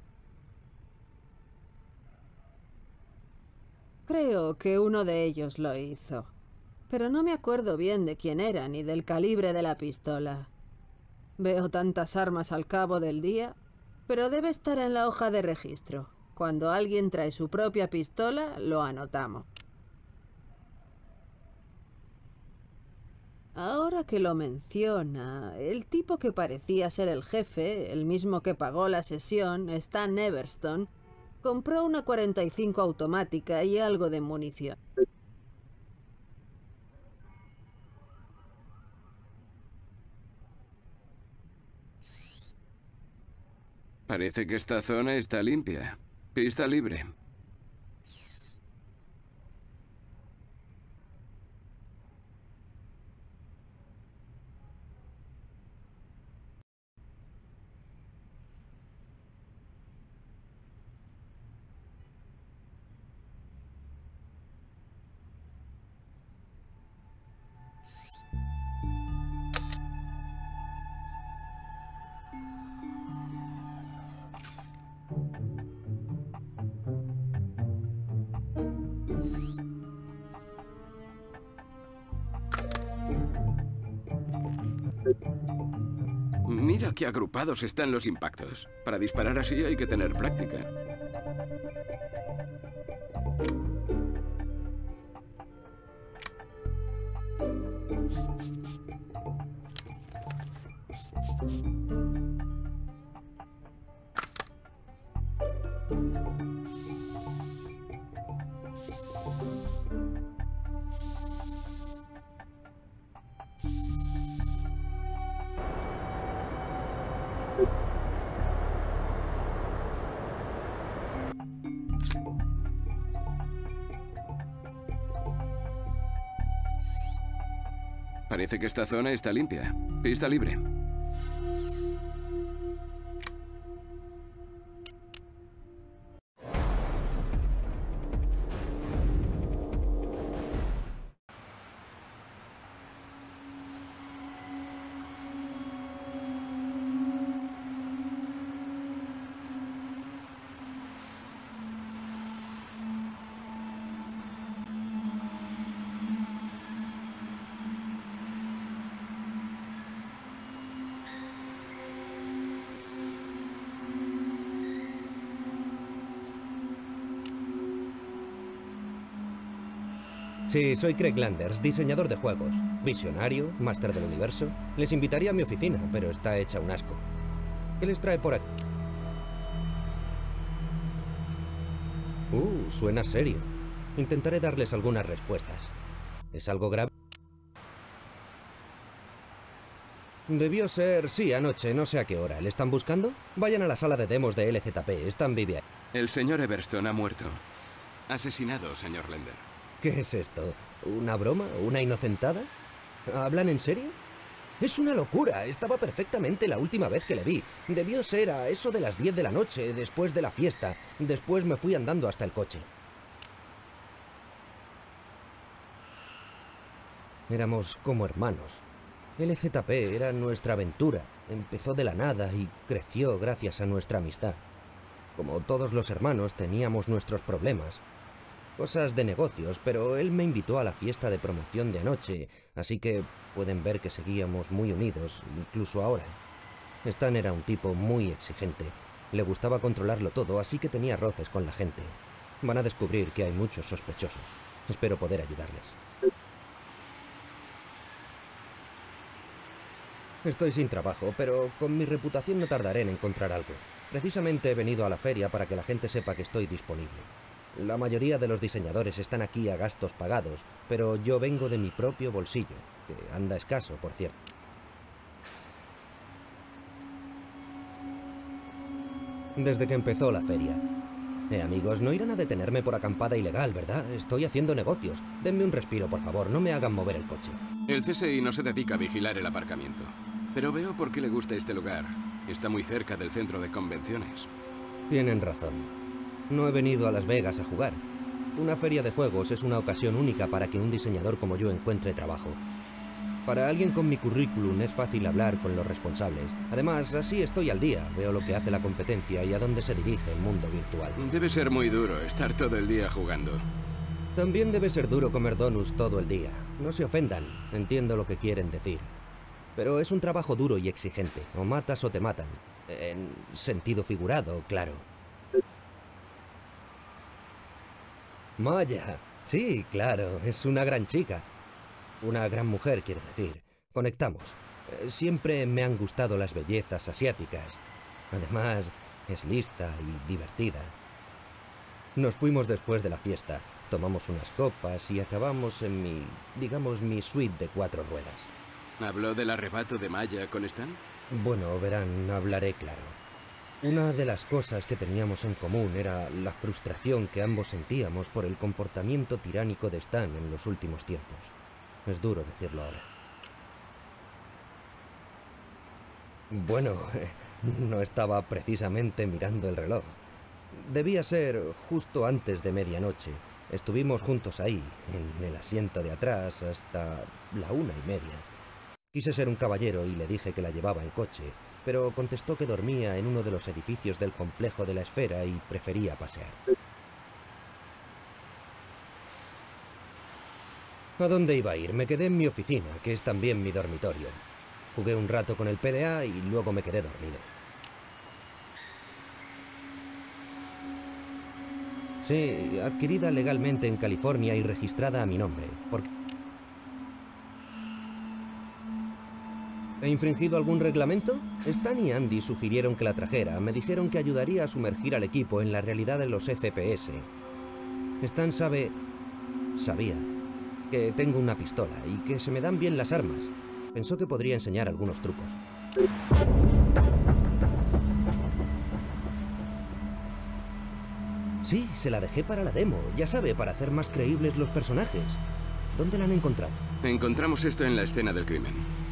Creo que uno de ellos lo hizo. Pero no me acuerdo bien de quién era ni del calibre de la pistola. Veo tantas armas al cabo del día, pero debe estar en la hoja de registro. Cuando alguien trae su propia pistola, lo anotamos. Ahora que lo menciona, el tipo que parecía ser el jefe, el mismo que pagó la sesión, Stan Everston, compró una cuarenta y cinco automática y algo de munición. Parece que esta zona está limpia. Pista libre. Mira qué agrupados están los impactos. Para disparar así hay que tener práctica. Parece que esta zona está limpia. Pista libre. Sí, soy Craig Landers, diseñador de juegos. Visionario, máster del universo. Les invitaría a mi oficina, pero está hecha un asco. ¿Qué les trae por aquí? Uh, suena serio. Intentaré darles algunas respuestas. ¿Es algo grave? Debió ser... sí, anoche, no sé a qué hora. ¿Le están buscando? Vayan a la sala de demos de L Z P, están viviendo. El señor Everstone ha muerto. Asesinado, señor Lender. ¿Qué es esto? ¿Una broma? ¿Una inocentada? ¿Hablan en serio? Es una locura. Estaba perfectamente la última vez que le vi. Debió ser a eso de las diez de la noche, después de la fiesta. Después me fui andando hasta el coche. Éramos como hermanos. L Z P era nuestra aventura. Empezó de la nada y creció gracias a nuestra amistad. Como todos los hermanos, teníamos nuestros problemas. Cosas de negocios, pero él me invitó a la fiesta de promoción de anoche, así que pueden ver que seguíamos muy unidos, incluso ahora. Stan era un tipo muy exigente. Le gustaba controlarlo todo, así que tenía roces con la gente. Van a descubrir que hay muchos sospechosos. Espero poder ayudarles. Estoy sin trabajo, pero con mi reputación no tardaré en encontrar algo. Precisamente he venido a la feria para que la gente sepa que estoy disponible. La mayoría de los diseñadores están aquí a gastos pagados, pero yo vengo de mi propio bolsillo, que anda escaso, por cierto. Desde que empezó la feria. Eh, amigos, no irán a detenerme por acampada ilegal, ¿verdad? Estoy haciendo negocios. Denme un respiro, por favor, no me hagan mover el coche. El C S I no se dedica a vigilar el aparcamiento, pero veo por qué le gusta este lugar. Está muy cerca del centro de convenciones. Tienen razón. No he venido a Las Vegas a jugar. Una feria de juegos es una ocasión única para que un diseñador como yo encuentre trabajo. Para alguien con mi currículum es fácil hablar con los responsables. Además, así estoy al día. Veo lo que hace la competencia y a dónde se dirige el mundo virtual. Debe ser muy duro estar todo el día jugando. También debe ser duro comer donuts todo el día. No se ofendan, entiendo lo que quieren decir. Pero es un trabajo duro y exigente. O matas o te matan. En sentido figurado, claro. Maya, sí, claro, es una gran chica. Una gran mujer, quiero decir. Conectamos. Siempre me han gustado las bellezas asiáticas. Además, es lista y divertida. Nos fuimos después de la fiesta, tomamos unas copas y acabamos en mi, digamos, mi suite de cuatro ruedas. ¿Habló del arrebato de Maya con Stan? Bueno, verán, hablaré claro. Una de las cosas que teníamos en común era la frustración que ambos sentíamos por el comportamiento tiránico de Stan en los últimos tiempos. Es duro decirlo ahora. Bueno, no estaba precisamente mirando el reloj. Debía ser justo antes de medianoche. Estuvimos juntos ahí, en el asiento de atrás, hasta la una y media. Quise ser un caballero y le dije que la llevaba en coche, pero contestó que dormía en uno de los edificios del complejo de la esfera y prefería pasear. ¿A dónde iba a ir? Me quedé en mi oficina, que es también mi dormitorio. Jugué un rato con el P D A y luego me quedé dormido. Sí, adquirida legalmente en California y registrada a mi nombre. Porque... ¿He infringido algún reglamento? Stan y Andy sugirieron que la trajera. Me dijeron que ayudaría a sumergir al equipo en la realidad de los F P S. Stan sabe... sabía... que tengo una pistola y que se me dan bien las armas. Pensó que podría enseñar algunos trucos. Sí, se la dejé para la demo. Ya sabe, para hacer más creíbles los personajes. ¿Dónde la han encontrado? Encontramos esto en la escena del crimen.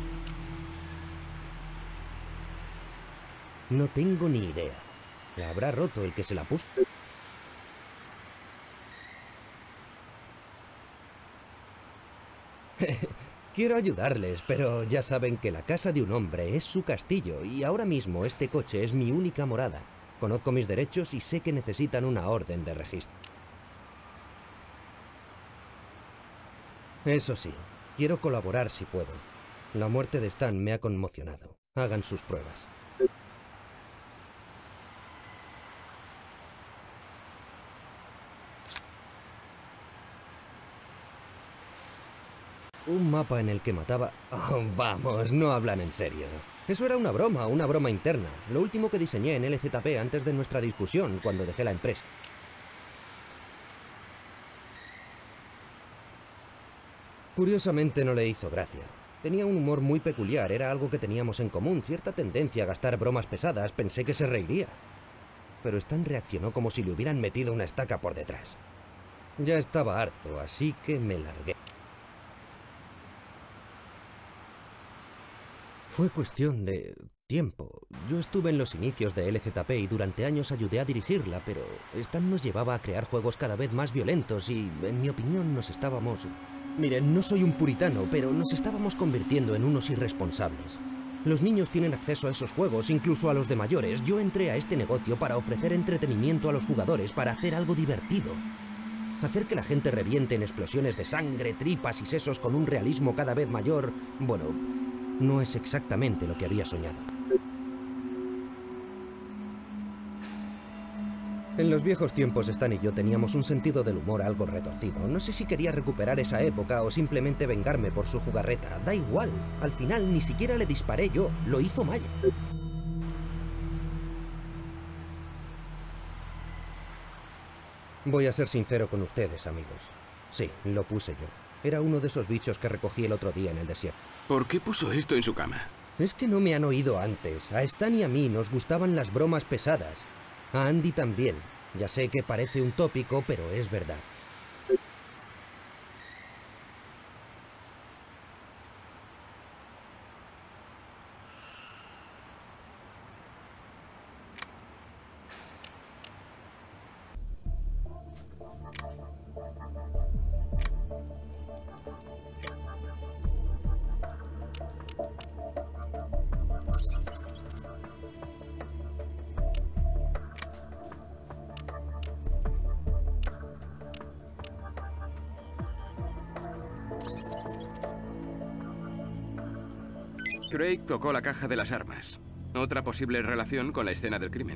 No tengo ni idea. ¿La habrá roto el que se la puso? Quiero ayudarles, pero ya saben que la casa de un hombre es su castillo y ahora mismo este coche es mi única morada. Conozco mis derechos y sé que necesitan una orden de registro. Eso sí, quiero colaborar si puedo. La muerte de Stan me ha conmocionado. Hagan sus pruebas. Un mapa en el que mataba... Oh, vamos, no hablan en serio. Eso era una broma, una broma interna. Lo último que diseñé en L Z P antes de nuestra discusión, cuando dejé la empresa. Curiosamente no le hizo gracia. Tenía un humor muy peculiar, era algo que teníamos en común, cierta tendencia a gastar bromas pesadas, pensé que se reiría. Pero Stan reaccionó como si le hubieran metido una estaca por detrás. Ya estaba harto, así que me largué. Fue cuestión de tiempo. Yo estuve en los inicios de L Z P y durante años ayudé a dirigirla, pero Stan nos llevaba a crear juegos cada vez más violentos y, en mi opinión, nos estábamos... Miren, no soy un puritano, pero nos estábamos convirtiendo en unos irresponsables. Los niños tienen acceso a esos juegos, incluso a los de mayores. Yo entré a este negocio para ofrecer entretenimiento a los jugadores, para hacer algo divertido. Hacer que la gente reviente en explosiones de sangre, tripas y sesos con un realismo cada vez mayor... Bueno, no es exactamente lo que había soñado. En los viejos tiempos, Stan y yo teníamos un sentido del humor algo retorcido. No sé si quería recuperar esa época o simplemente vengarme por su jugarreta. Da igual. Al final ni siquiera le disparé yo. Lo hizo Maya. Voy a ser sincero con ustedes, amigos. Sí, lo puse yo. Era uno de esos bichos que recogí el otro día en el desierto. ¿Por qué puso esto en su cama? Es que no me han oído antes. A Stan y a mí nos gustaban las bromas pesadas. A Andy también. Ya sé que parece un tópico, pero es verdad. Craig tocó la caja de las armas. Otra posible relación con la escena del crimen.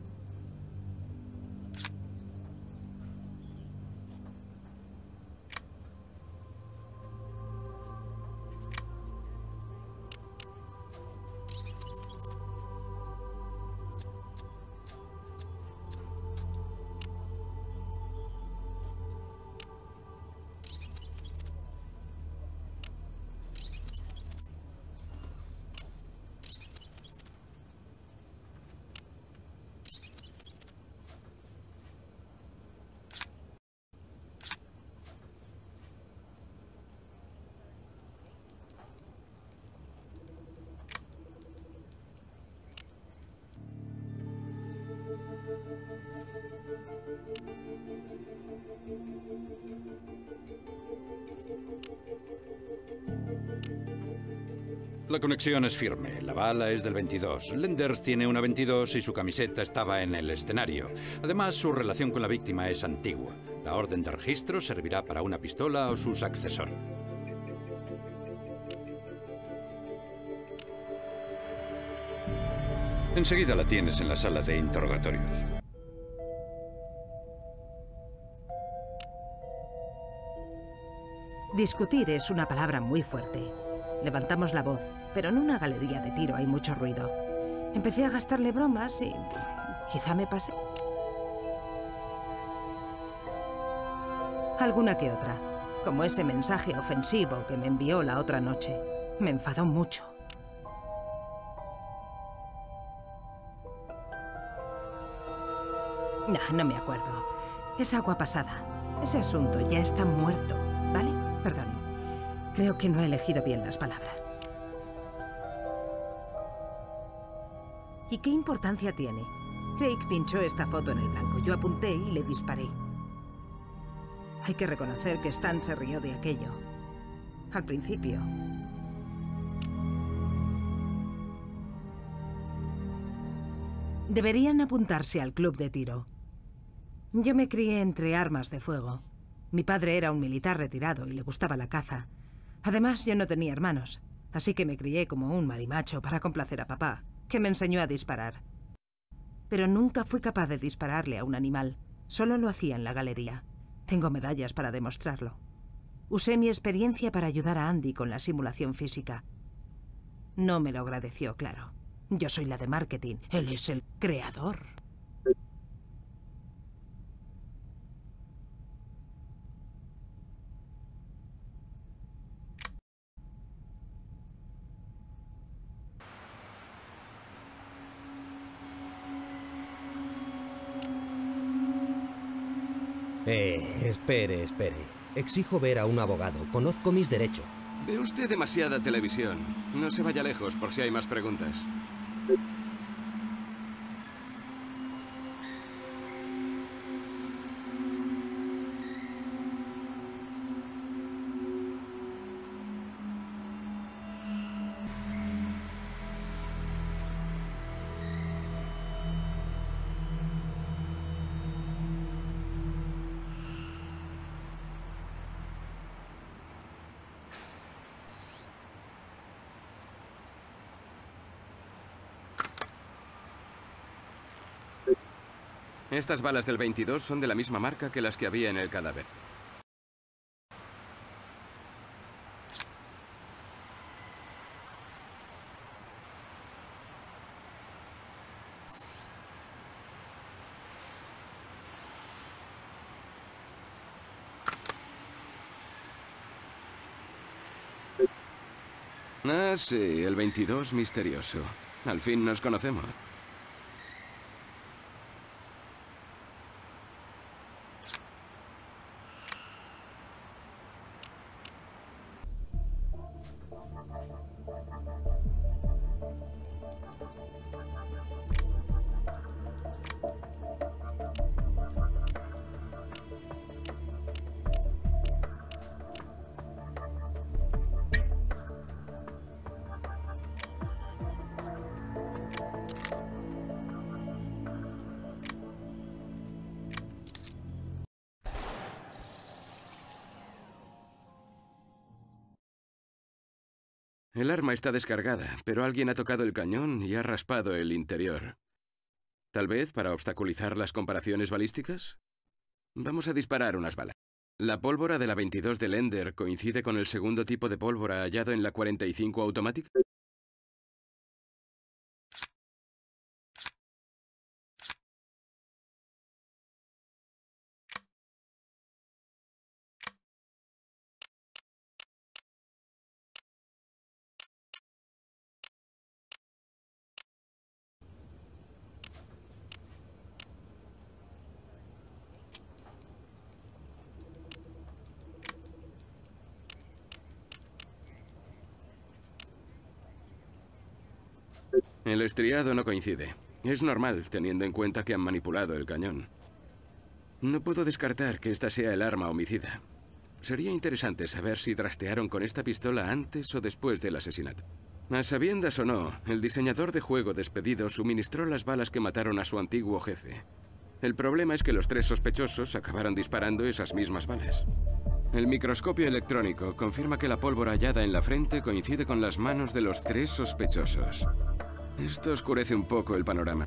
La conexión es firme. La bala es del veintidós. Lenders tiene una veintidós y su camiseta estaba en el escenario. Además, su relación con la víctima es antigua. La orden de registro servirá para una pistola o sus accesorios. Enseguida la tienes en la sala de interrogatorios. Discutir es una palabra muy fuerte. Levantamos la voz, pero en una galería de tiro hay mucho ruido. Empecé a gastarle bromas y quizá me pasé. Alguna que otra, como ese mensaje ofensivo que me envió la otra noche. Me enfadó mucho. No, no me acuerdo. Es agua pasada. Ese asunto ya está muerto, ¿vale? Perdón. Creo que no he elegido bien las palabras. ¿Y qué importancia tiene? Craig pinchó esta foto en el blanco. Yo apunté y le disparé. Hay que reconocer que Stan se rió de aquello. Al principio. Deberían apuntarse al club de tiro. Yo me crié entre armas de fuego. Mi padre era un militar retirado y le gustaba la caza. Además, yo no tenía hermanos, así que me crié como un marimacho para complacer a papá, que me enseñó a disparar. Pero nunca fui capaz de dispararle a un animal. Solo lo hacía en la galería. Tengo medallas para demostrarlo. Usé mi experiencia para ayudar a Andy con la simulación física. No me lo agradeció, claro. Yo soy la de marketing. Él es el creador. Eh, espere, espere. Exijo ver a un abogado. Conozco mis derechos. Ve usted demasiada televisión. No se vaya lejos por si hay más preguntas. Estas balas del veintidós son de la misma marca que las que había en el cadáver. Ah, sí, el veintidós misterioso. Al fin nos conocemos. El arma está descargada, pero alguien ha tocado el cañón y ha raspado el interior. ¿Tal vez para obstaculizar las comparaciones balísticas? Vamos a disparar unas balas. ¿La pólvora de la veintidós del Ender coincide con el segundo tipo de pólvora hallado en la cuarenta y cinco automática? El estriado no coincide. Es normal, teniendo en cuenta que han manipulado el cañón. No puedo descartar que esta sea el arma homicida. Sería interesante saber si trastearon con esta pistola antes o después del asesinato. A sabiendas o no, el diseñador de juego despedido suministró las balas que mataron a su antiguo jefe. El problema es que los tres sospechosos acabaron disparando esas mismas balas. El microscopio electrónico confirma que la pólvora hallada en la frente coincide con las manos de los tres sospechosos. Esto oscurece un poco el panorama.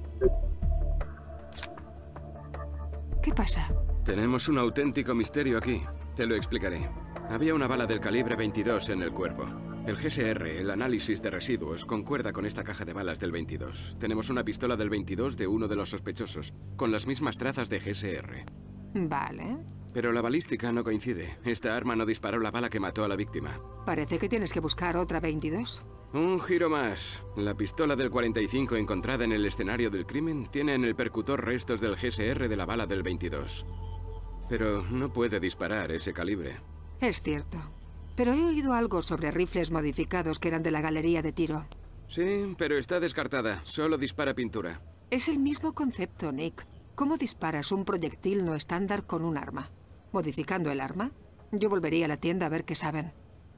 ¿Qué pasa? Tenemos un auténtico misterio aquí. Te lo explicaré. Había una bala del calibre veintidós en el cuerpo. El G S R, el análisis de residuos, concuerda con esta caja de balas del veintidós. Tenemos una pistola del veintidós de uno de los sospechosos, con las mismas trazas de G S R. Vale. Pero la balística no coincide. Esta arma no disparó la bala que mató a la víctima. Parece que tienes que buscar otra veintidós. Un giro más. La pistola del cuarenta y cinco encontrada en el escenario del crimen tiene en el percutor restos del G S R de la bala del veintidós. Pero no puede disparar ese calibre. Es cierto. Pero he oído algo sobre rifles modificados que eran de la galería de tiro. Sí, pero está descartada. Solo dispara pintura. Es el mismo concepto, Nick. ¿Cómo disparas un proyectil no estándar con un arma? ¿Modificando el arma? Yo volvería a la tienda a ver qué saben.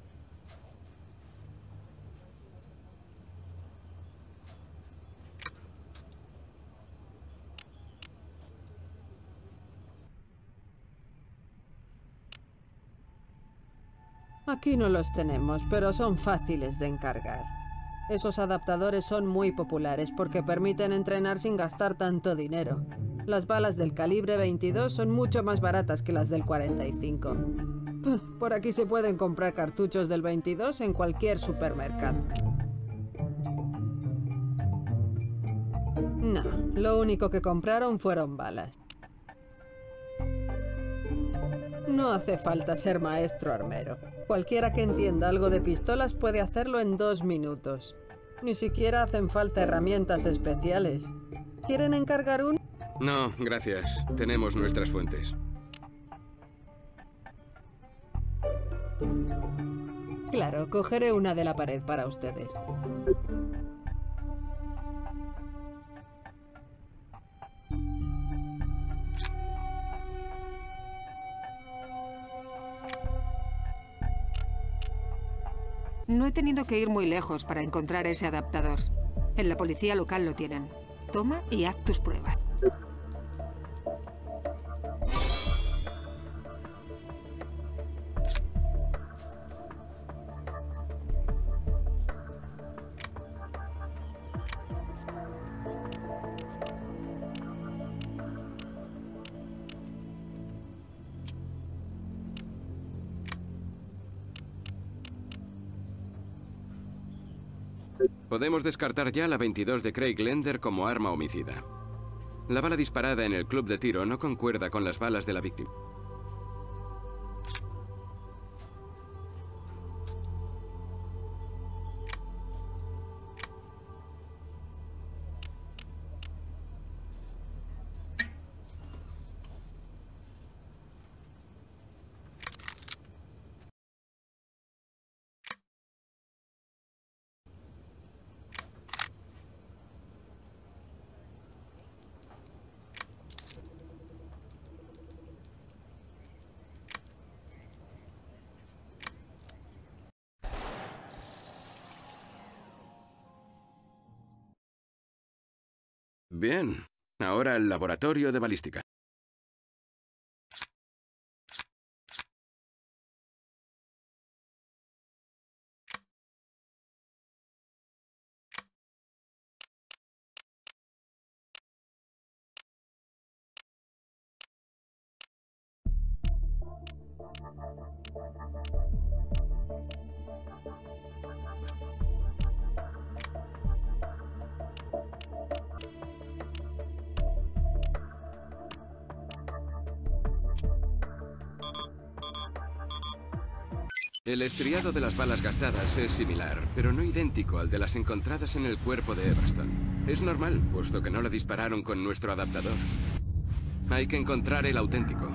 Aquí no los tenemos, pero son fáciles de encargar. Esos adaptadores son muy populares porque permiten entrenar sin gastar tanto dinero. Las balas del calibre veintidós son mucho más baratas que las del cuarenta y cinco. Por aquí se pueden comprar cartuchos del veintidós en cualquier supermercado. No, lo único que compraron fueron balas. No hace falta ser maestro armero. Cualquiera que entienda algo de pistolas puede hacerlo en dos minutos. Ni siquiera hacen falta herramientas especiales. ¿Quieren encargar un...? No, gracias. Tenemos nuestras fuentes. Claro, cogeré una de la pared para ustedes. No he tenido que ir muy lejos para encontrar ese adaptador. En la policía local lo tienen. Toma y haz tus pruebas. Podemos descartar ya la veintidós de Craig Lender como arma homicida. La bala disparada en el club de tiro no concuerda con las balas de la víctima. Bien, ahora el laboratorio de balística. El estriado de las balas gastadas es similar, pero no idéntico al de las encontradas en el cuerpo de Everston. Es normal, puesto que no la dispararon con nuestro adaptador. Hay que encontrar el auténtico.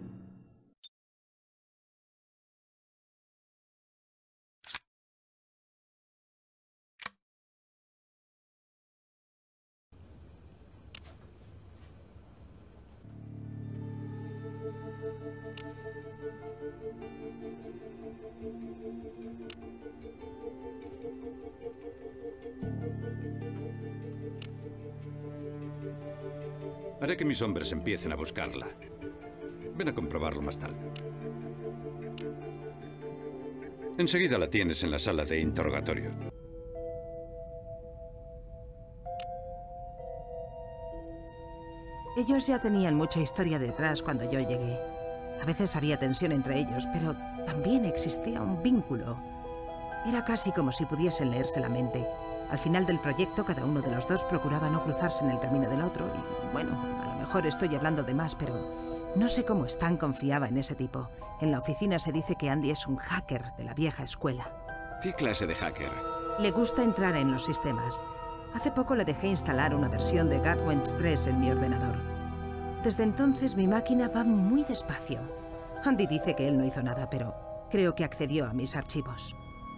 Haré que mis hombres empiecen a buscarla. Ven a comprobarlo más tarde. Enseguida la tienes en la sala de interrogatorio. Ellos ya tenían mucha historia detrás cuando yo llegué. A veces había tensión entre ellos, pero también existía un vínculo. Era casi como si pudiesen leerse la mente. Al final del proyecto, cada uno de los dos procuraba no cruzarse en el camino del otro y, bueno, a lo mejor estoy hablando de más, pero no sé cómo Stan confiaba en ese tipo. En la oficina se dice que Andy es un hacker de la vieja escuela. ¿Qué clase de hacker? Le gusta entrar en los sistemas. Hace poco le dejé instalar una versión de Gatwens tres en mi ordenador. Desde entonces mi máquina va muy despacio. Andy dice que él no hizo nada, pero Creo que accedió a mis archivos.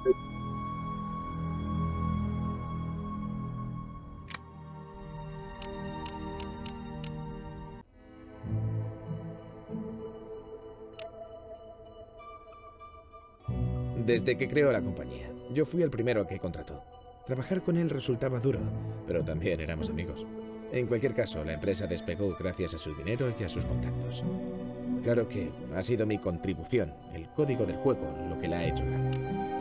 Desde que creó la compañía, yo fui el primero que contrató. Trabajar con él resultaba duro, pero también éramos amigos. En cualquier caso, la empresa despegó gracias a su dinero y a sus contactos. Claro que ha sido mi contribución, el código del juego, lo que la ha hecho grande.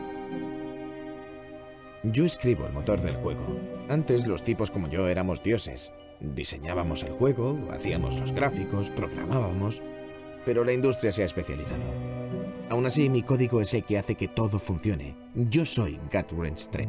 Yo escribo el motor del juego. Antes los tipos como yo éramos dioses. Diseñábamos el juego, hacíamos los gráficos, programábamos, pero la industria se ha especializado. Aún así, mi código es el que hace que todo funcione. Yo soy Gutwrench tres.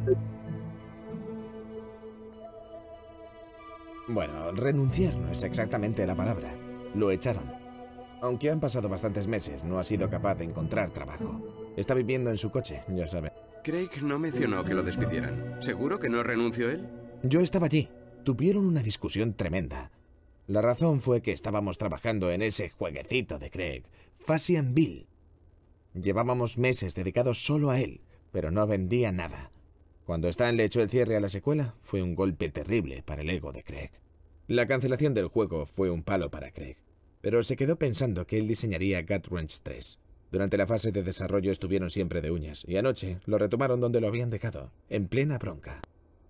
Bueno, renunciar no es exactamente la palabra. Lo echaron. Aunque han pasado bastantes meses, no ha sido capaz de encontrar trabajo. Está viviendo en su coche, ya saben. Craig no mencionó que lo despidieran. ¿Seguro que no renunció él? Yo estaba allí. Tuvieron una discusión tremenda. La razón fue que estábamos trabajando en ese jueguecito de Craig, Fasianville. Llevábamos meses dedicados solo a él, pero no vendía nada. Cuando Stan le echó el cierre a la secuela, fue un golpe terrible para el ego de Craig. La cancelación del juego fue un palo para Craig, pero se quedó pensando que él diseñaría Gutwrench tres. Durante la fase de desarrollo estuvieron siempre de uñas, y anoche lo retomaron donde lo habían dejado, en plena bronca.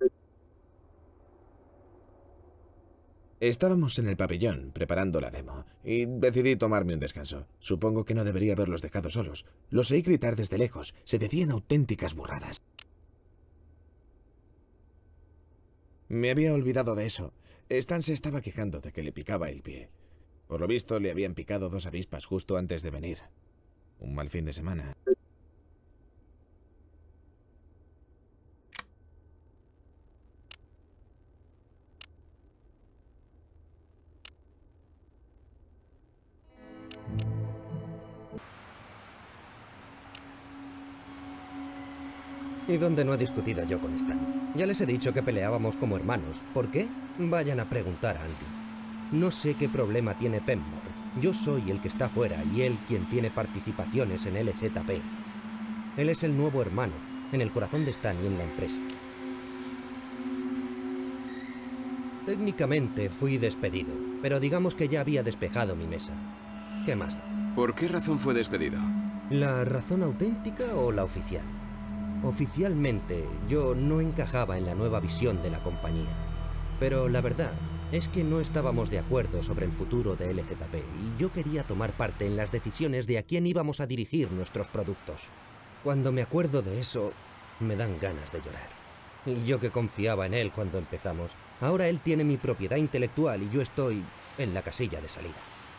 Estábamos en el pabellón, preparando la demo, y decidí tomarme un descanso. Supongo que no debería haberlos dejado solos. Los oí gritar desde lejos, se decían auténticas burradas. Me había olvidado de eso. Stan se estaba quejando de que le picaba el pie. Por lo visto, le habían picado dos avispas justo antes de venir. Un mal fin de semana. ¿Y dónde no he discutido yo con Stan? Ya les he dicho que peleábamos como hermanos. ¿Por qué? Vayan a preguntar a Andy. No sé qué problema tiene Penmore. Yo soy el que está fuera y él quien tiene participaciones en L Z P. Él es el nuevo hermano, en el corazón de Stan y en la empresa. Técnicamente fui despedido, pero digamos que ya había despejado mi mesa. ¿Qué más da? ¿Por qué razón fue despedido? ¿La razón auténtica o la oficial? Oficialmente, yo no encajaba en la nueva visión de la compañía. Pero la verdad es que no estábamos de acuerdo sobre el futuro de L Z P y yo quería tomar parte en las decisiones de a quién íbamos a dirigir nuestros productos. Cuando me acuerdo de eso, me dan ganas de llorar. Y yo que confiaba en él cuando empezamos, ahora él tiene mi propiedad intelectual y yo estoy en la casilla de salida.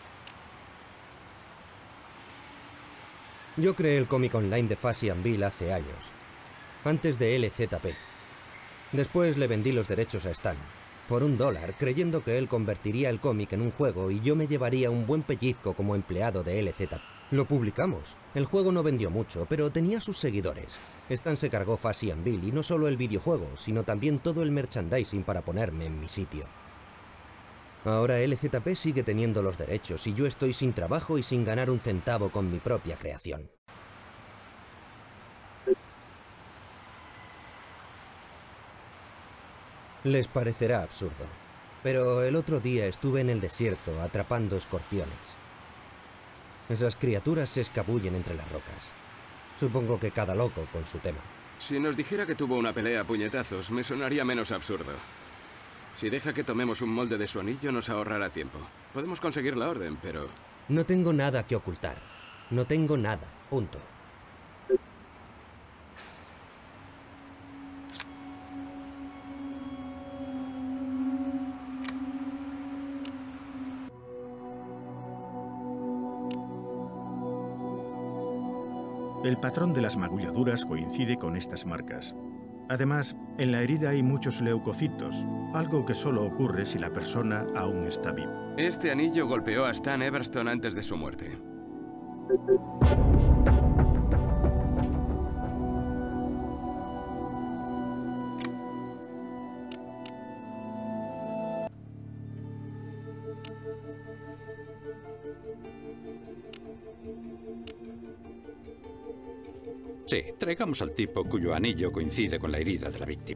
Yo creé el cómic online de Fasianville hace años, antes de L Z P. Después le vendí los derechos a Stan, por un dólar, creyendo que él convertiría el cómic en un juego y yo me llevaría un buen pellizco como empleado de L Z P. Lo publicamos. El juego no vendió mucho, pero tenía sus seguidores. Stan se cargó Fasianville y no solo el videojuego, sino también todo el merchandising para ponerme en mi sitio. Ahora L Z P sigue teniendo los derechos y yo estoy sin trabajo y sin ganar un centavo con mi propia creación. Les parecerá absurdo, pero el otro día estuve en el desierto atrapando escorpiones. Esas criaturas se escabullen entre las rocas. Supongo que cada loco con su tema. Si nos dijera que tuvo una pelea a puñetazos, me sonaría menos absurdo. Si deja que tomemos un molde de su anillo, nos ahorrará tiempo. Podemos conseguir la orden, pero... No tengo nada que ocultar. No tengo nada. Punto. El patrón de las magulladuras coincide con estas marcas. Además, en la herida hay muchos leucocitos, algo que solo ocurre si la persona aún está viva. Este anillo golpeó a Stan Everston antes de su muerte. Traigamos al tipo cuyo anillo coincide con la herida de la víctima.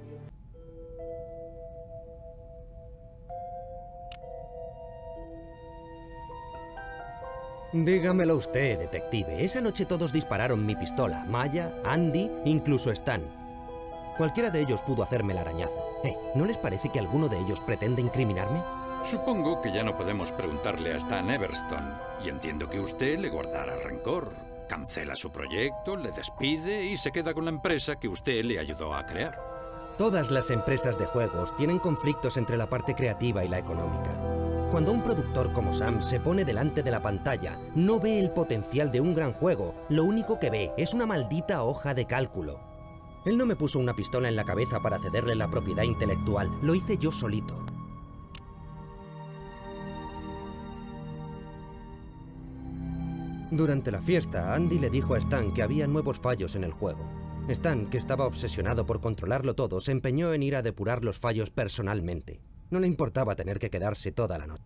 Dígamelo usted, detective. Esa noche todos dispararon mi pistola. Maya, Andy, incluso Stan. Cualquiera de ellos pudo hacerme el arañazo. Eh, ¿no les parece que alguno de ellos pretende incriminarme? Supongo que ya no podemos preguntarle a Stan Everston. Y entiendo que usted le guardará rencor. Cancela su proyecto, le despide y se queda con la empresa que usted le ayudó a crear. Todas las empresas de juegos tienen conflictos entre la parte creativa y la económica. Cuando un productor como Sam se pone delante de la pantalla, no ve el potencial de un gran juego. Lo único que ve es una maldita hoja de cálculo. Él no me puso una pistola en la cabeza para cederle la propiedad intelectual. Lo hice yo solito. Durante la fiesta, Andy le dijo a Stan que había nuevos fallos en el juego. Stan, que estaba obsesionado por controlarlo todo, se empeñó en ir a depurar los fallos personalmente. No le importaba tener que quedarse toda la noche.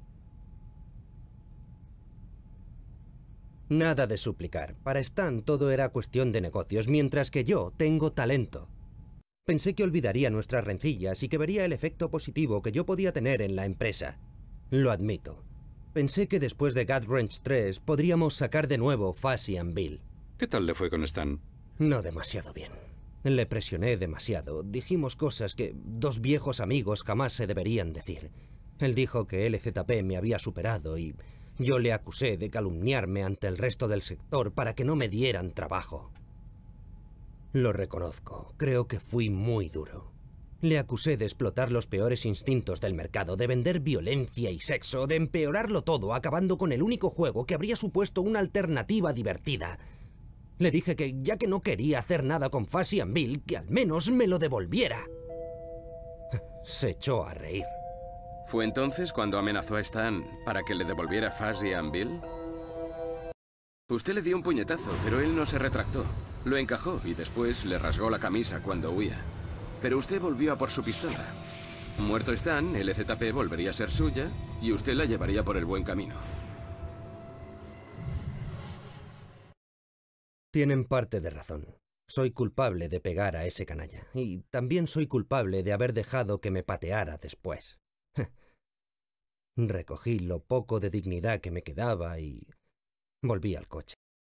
Nada de suplicar. Para Stan todo era cuestión de negocios, mientras que yo tengo talento. Pensé que olvidaría nuestras rencillas y que vería el efecto positivo que yo podía tener en la empresa. Lo admito. Pensé que después de Gut Wrench tres podríamos sacar de nuevo Fuzzy and Bill. ¿Qué tal le fue con Stan? No demasiado bien. Le presioné demasiado. Dijimos cosas que dos viejos amigos jamás se deberían decir. Él dijo que L Z P me había superado y yo le acusé de calumniarme ante el resto del sector para que no me dieran trabajo. Lo reconozco. Creo que fui muy duro. Le acusé de explotar los peores instintos del mercado, de vender violencia y sexo, de empeorarlo todo, acabando con el único juego que habría supuesto una alternativa divertida. Le dije que, ya que no quería hacer nada con Fuzzy and Bill, que al menos me lo devolviera. Se echó a reír. ¿Fue entonces cuando amenazó a Stan para que le devolviera Fuzzy and Bill? Usted le dio un puñetazo, pero él no se retractó. Lo encajó y después le rasgó la camisa cuando huía. Pero usted volvió a por su pistola. Muerto Stan, L Z P volvería a ser suya y usted la llevaría por el buen camino. Tienen parte de razón. Soy culpable de pegar a ese canalla. Y también soy culpable de haber dejado que me pateara después. Recogí lo poco de dignidad que me quedaba y volví al coche.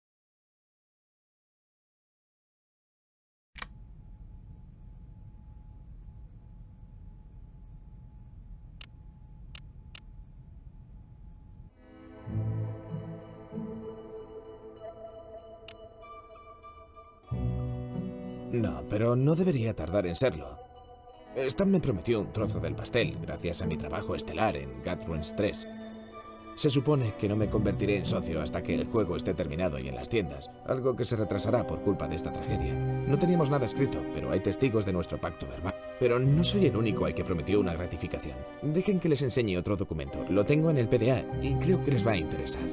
No, pero no debería tardar en serlo. Stan me prometió un trozo del pastel gracias a mi trabajo estelar en Gut Wrench tres. Se supone que no me convertiré en socio hasta que el juego esté terminado y en las tiendas, algo que se retrasará por culpa de esta tragedia. No teníamos nada escrito, pero hay testigos de nuestro pacto verbal. Pero no soy el único al que prometió una gratificación. Dejen que les enseñe otro documento. Lo tengo en el P D A y creo que les va a interesar.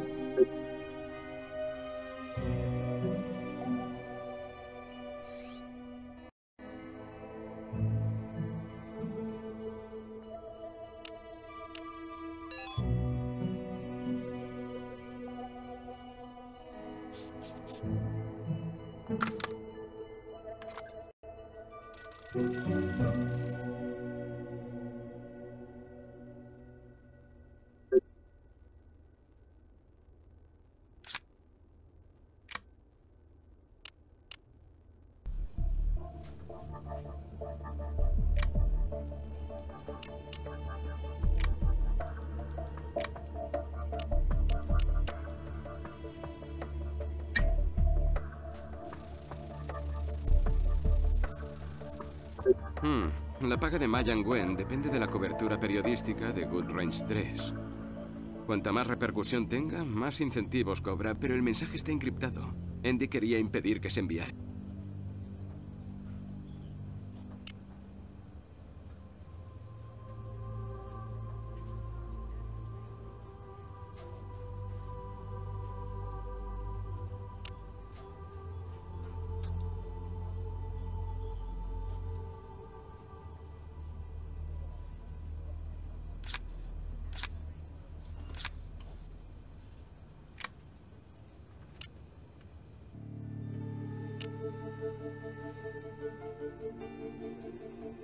Hmm. La paga de Mayan Wen depende de la cobertura periodística de Gut Wrench tres. Cuanta más repercusión tenga, más incentivos cobra, pero el mensaje está encriptado. Andy quería impedir que se enviara.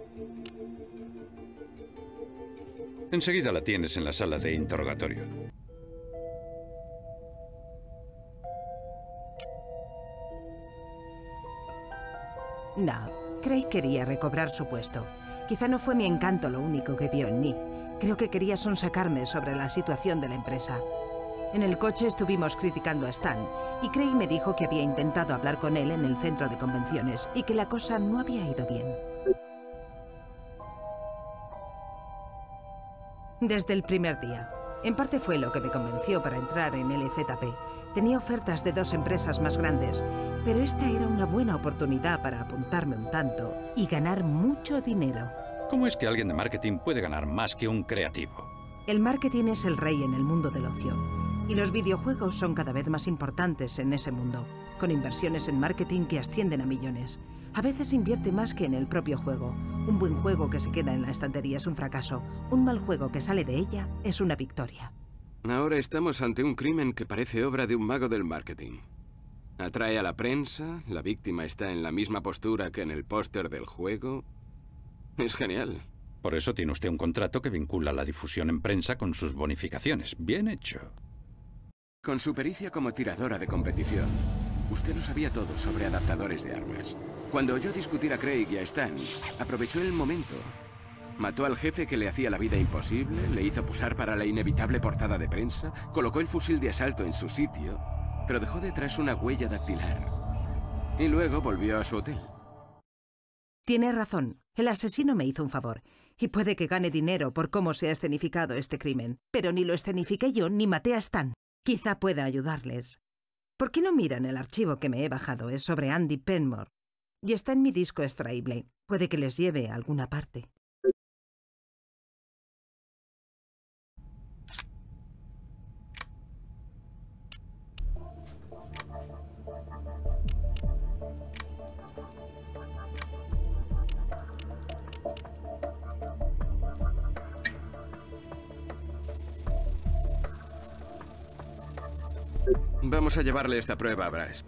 Enseguida la tienes en la sala de interrogatorio. No, Craig quería recobrar su puesto. Quizá no fue mi encanto lo único que vio en mí. Creo que quería sonsacarme sobre la situación de la empresa. En el coche estuvimos criticando a Stan, y Craig me dijo que había intentado hablar con él en el centro de convenciones y que la cosa no había ido bien. Desde el primer día. En parte fue lo que me convenció para entrar en L Z P. Tenía ofertas de dos empresas más grandes, pero esta era una buena oportunidad para apuntarme un tanto y ganar mucho dinero. ¿Cómo es que alguien de marketing puede ganar más que un creativo? El marketing es el rey en el mundo del ocio, y los videojuegos son cada vez más importantes en ese mundo, con inversiones en marketing que ascienden a millones. A veces invierte más que en el propio juego. Un buen juego que se queda en la estantería es un fracaso. Un mal juego que sale de ella es una victoria. Ahora estamos ante un crimen que parece obra de un mago del marketing. Atrae a la prensa, la víctima está en la misma postura que en el póster del juego. Es genial. Por eso tiene usted un contrato que vincula la difusión en prensa con sus bonificaciones. Bien hecho. Con su pericia como tiradora de competición, usted lo sabía todo sobre adaptadores de armas. Cuando oyó discutir a Craig y a Stan, aprovechó el momento. Mató al jefe que le hacía la vida imposible, le hizo posar para la inevitable portada de prensa, colocó el fusil de asalto en su sitio, pero dejó detrás una huella dactilar. Y luego volvió a su hotel. Tiene razón. El asesino me hizo un favor. Y puede que gane dinero por cómo se ha escenificado este crimen. Pero ni lo escenifiqué yo ni maté a Stan. Quizá pueda ayudarles. ¿Por qué no miran el archivo que me he bajado? Es sobre Andy Penmore. Y está en mi disco extraíble. Puede que les lleve a alguna parte. Vamos a llevarle esta prueba a Bryce.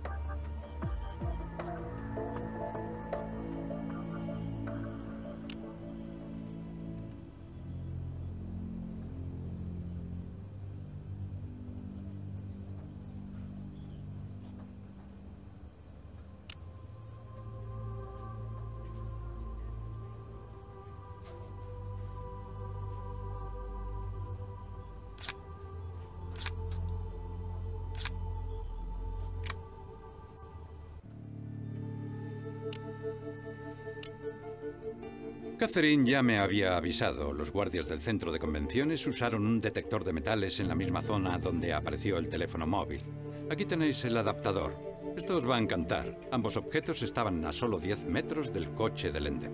Catherine ya me había avisado. Los guardias del centro de convenciones usaron un detector de metales en la misma zona donde apareció el teléfono móvil. Aquí tenéis el adaptador. Esto os va a encantar. Ambos objetos estaban a solo diez metros del coche de Lendem.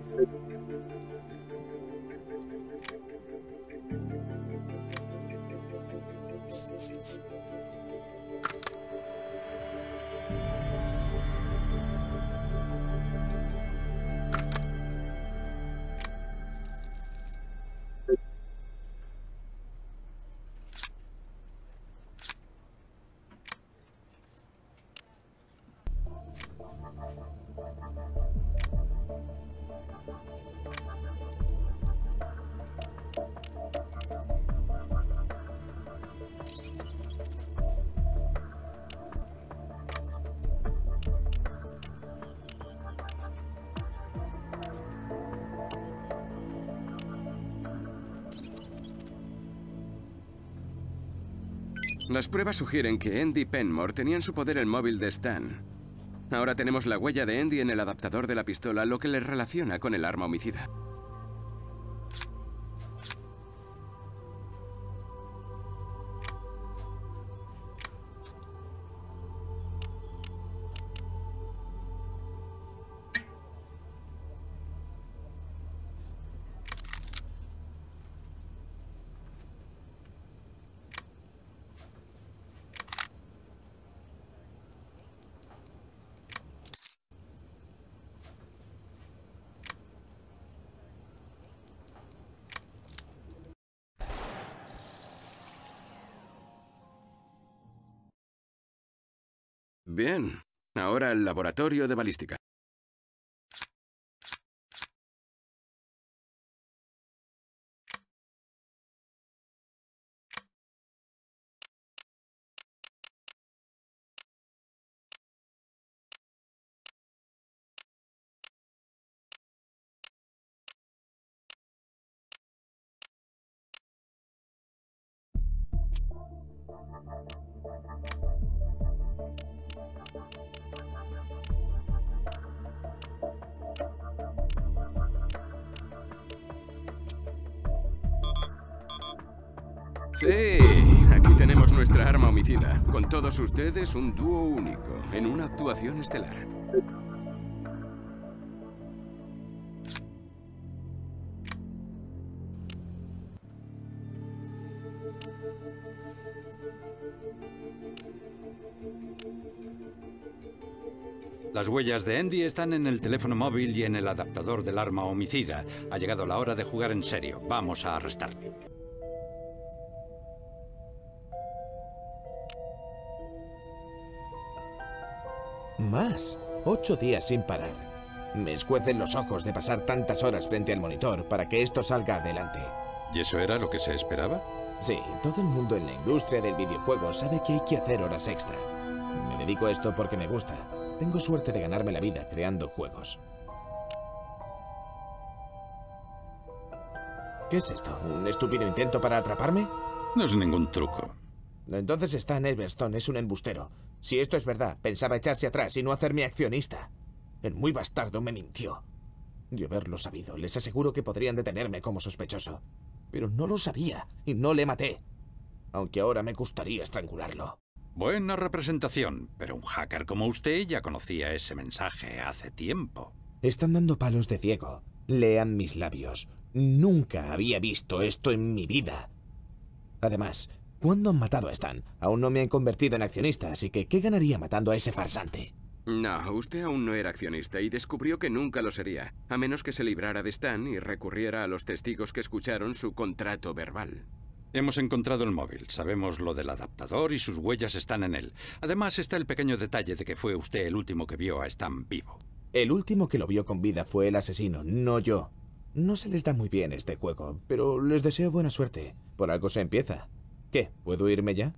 Las pruebas sugieren que Andy y Penmore tenían en su poder el móvil de Stan. Ahora tenemos la huella de Andy en el adaptador de la pistola, lo que le relaciona con el arma homicida. Bien, ahora el laboratorio de balística. Sí, aquí tenemos nuestra arma homicida. Con todos ustedes, un dúo único, en una actuación estelar. Las huellas de Andy están en el teléfono móvil y en el adaptador del arma homicida. Ha llegado la hora de jugar en serio. Vamos a arrestarle. Más. Ocho días sin parar. Me escuecen los ojos de pasar tantas horas frente al monitor para que esto salga adelante. ¿Y eso era lo que se esperaba? Sí, todo el mundo en la industria del videojuego sabe que hay que hacer horas extra. Me dedico a esto porque me gusta. Tengo suerte de ganarme la vida creando juegos. ¿Qué es esto? ¿Un estúpido intento para atraparme? No es ningún truco. Entonces Stan Everstone es un embustero. Si esto es verdad, pensaba echarse atrás y no hacerme accionista. El muy bastardo me mintió. De haberlo sabido, les aseguro que podrían detenerme como sospechoso. Pero no lo sabía y no le maté. Aunque ahora me gustaría estrangularlo. Buena representación, pero un hacker como usted ya conocía ese mensaje hace tiempo. Están dando palos de ciego. Lean mis labios. Nunca había visto esto en mi vida. Además, ¿cuándo han matado a Stan? Aún no me han convertido en accionista, así que ¿qué ganaría matando a ese farsante? No, usted aún no era accionista y descubrió que nunca lo sería, a menos que se librara de Stan y recurriera a los testigos que escucharon su contrato verbal. Hemos encontrado el móvil, sabemos lo del adaptador y sus huellas están en él. Además está el pequeño detalle de que fue usted el último que vio a Stan vivo. El último que lo vio con vida fue el asesino, no yo. No se les da muy bien este juego, pero les deseo buena suerte. Por algo se empieza. ¿Qué? ¿Puedo irme ya?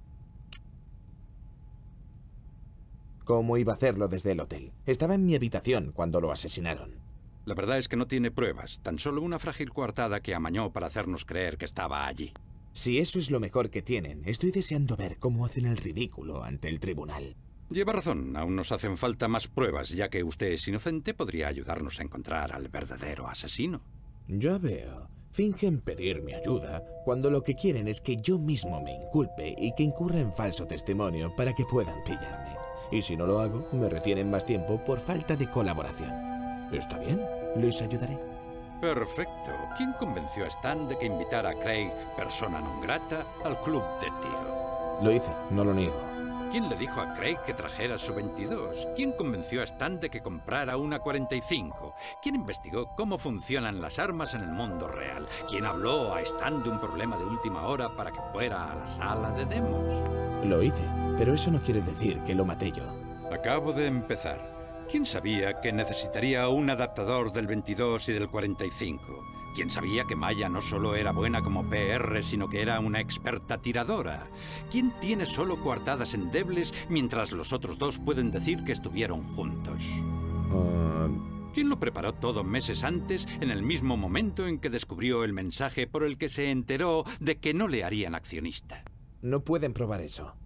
¿Cómo iba a hacerlo desde el hotel? Estaba en mi habitación cuando lo asesinaron. La verdad es que no tiene pruebas, tan solo una frágil coartada que amañó para hacernos creer que estaba allí. Si eso es lo mejor que tienen, estoy deseando ver cómo hacen el ridículo ante el tribunal. Lleva razón, aún nos hacen falta más pruebas, ya que usted es inocente, podría ayudarnos a encontrar al verdadero asesino. Ya veo. Fingen pedirme ayuda cuando lo que quieren es que yo mismo me inculpe y que incurra en falso testimonio para que puedan pillarme. Y si no lo hago, me retienen más tiempo por falta de colaboración. ¿Está bien? Les ayudaré. Perfecto. ¿Quién convenció a Stan de que invitara a Craig, persona non grata, al club de tiro? Lo hice, no lo niego. ¿Quién le dijo a Craig que trajera su veintidós? ¿Quién convenció a Stan de que comprara una cuarenta y cinco? ¿Quién investigó cómo funcionan las armas en el mundo real? ¿Quién habló a Stan de un problema de última hora para que fuera a la sala de demos? Lo hice, pero eso no quiere decir que lo maté yo. Acabo de empezar. ¿Quién sabía que necesitaría un adaptador del veintidós y del cuarenta y cinco? ¿Quién sabía que Maya no solo era buena como P R, sino que era una experta tiradora? ¿Quién tiene solo coartadas endebles mientras los otros dos pueden decir que estuvieron juntos? Uh... ¿Quién lo preparó todo meses antes, en el mismo momento en que descubrió el mensaje por el que se enteró de que no le harían accionista? No pueden probar eso.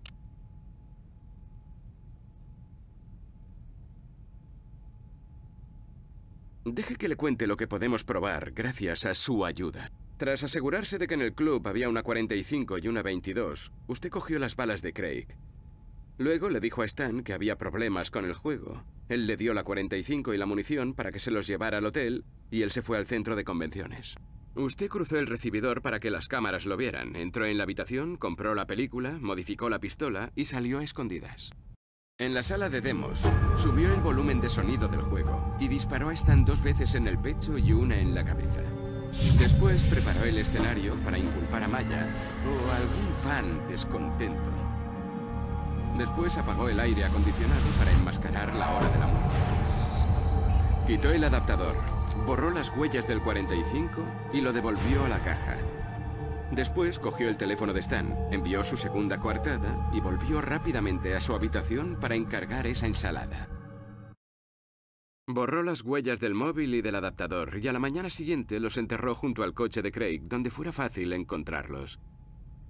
Deje que le cuente lo que podemos probar gracias a su ayuda. Tras asegurarse de que en el club había una cuarenta y cinco y una veintidós, usted cogió las balas de Craig. Luego le dijo a Stan que había problemas con el juego. Él le dio la cuarenta y cinco y la munición para que se los llevara al hotel y él se fue al centro de convenciones. Usted cruzó el recibidor para que las cámaras lo vieran. Entró en la habitación, compró la película, modificó la pistola y salió a escondidas. En la sala de demos, subió el volumen de sonido del juego y disparó a Stan dos veces en el pecho y una en la cabeza. Después preparó el escenario para inculpar a Maya o a algún fan descontento. Después apagó el aire acondicionado para enmascarar la hora de la muerte. Quitó el adaptador, borró las huellas del cuarenta y cinco y lo devolvió a la caja. Después cogió el teléfono de Stan, envió su segunda coartada y volvió rápidamente a su habitación para encargar esa ensalada. Borró las huellas del móvil y del adaptador y a la mañana siguiente los enterró junto al coche de Craig, donde fuera fácil encontrarlos.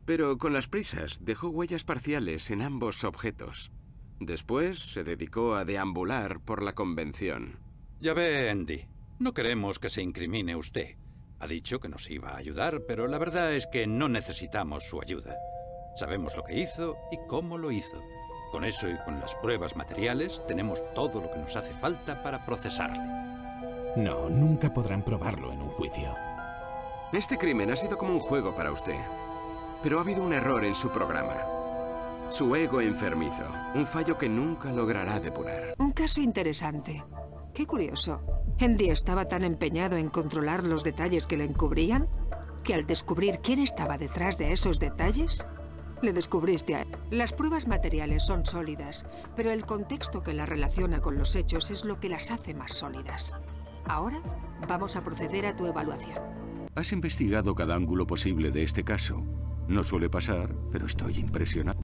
Pero con las prisas dejó huellas parciales en ambos objetos. Después se dedicó a deambular por la convención. Ya ve, Andy, no queremos que se incrimine usted. Ha dicho que nos iba a ayudar, pero la verdad es que no necesitamos su ayuda. Sabemos lo que hizo y cómo lo hizo. Con eso y con las pruebas materiales, tenemos todo lo que nos hace falta para procesarle. No, nunca podrán probarlo en un juicio. Este crimen ha sido como un juego para usted. Pero ha habido un error en su programa. Su ego enfermizo. Un fallo que nunca logrará depurar. Un caso interesante. Qué curioso. Andy estaba tan empeñado en controlar los detalles que le encubrían, que al descubrir quién estaba detrás de esos detalles, le descubriste a él. Las pruebas materiales son sólidas, pero el contexto que las relaciona con los hechos es lo que las hace más sólidas. Ahora vamos a proceder a tu evaluación. Has investigado cada ángulo posible de este caso. No suele pasar, pero estoy impresionado.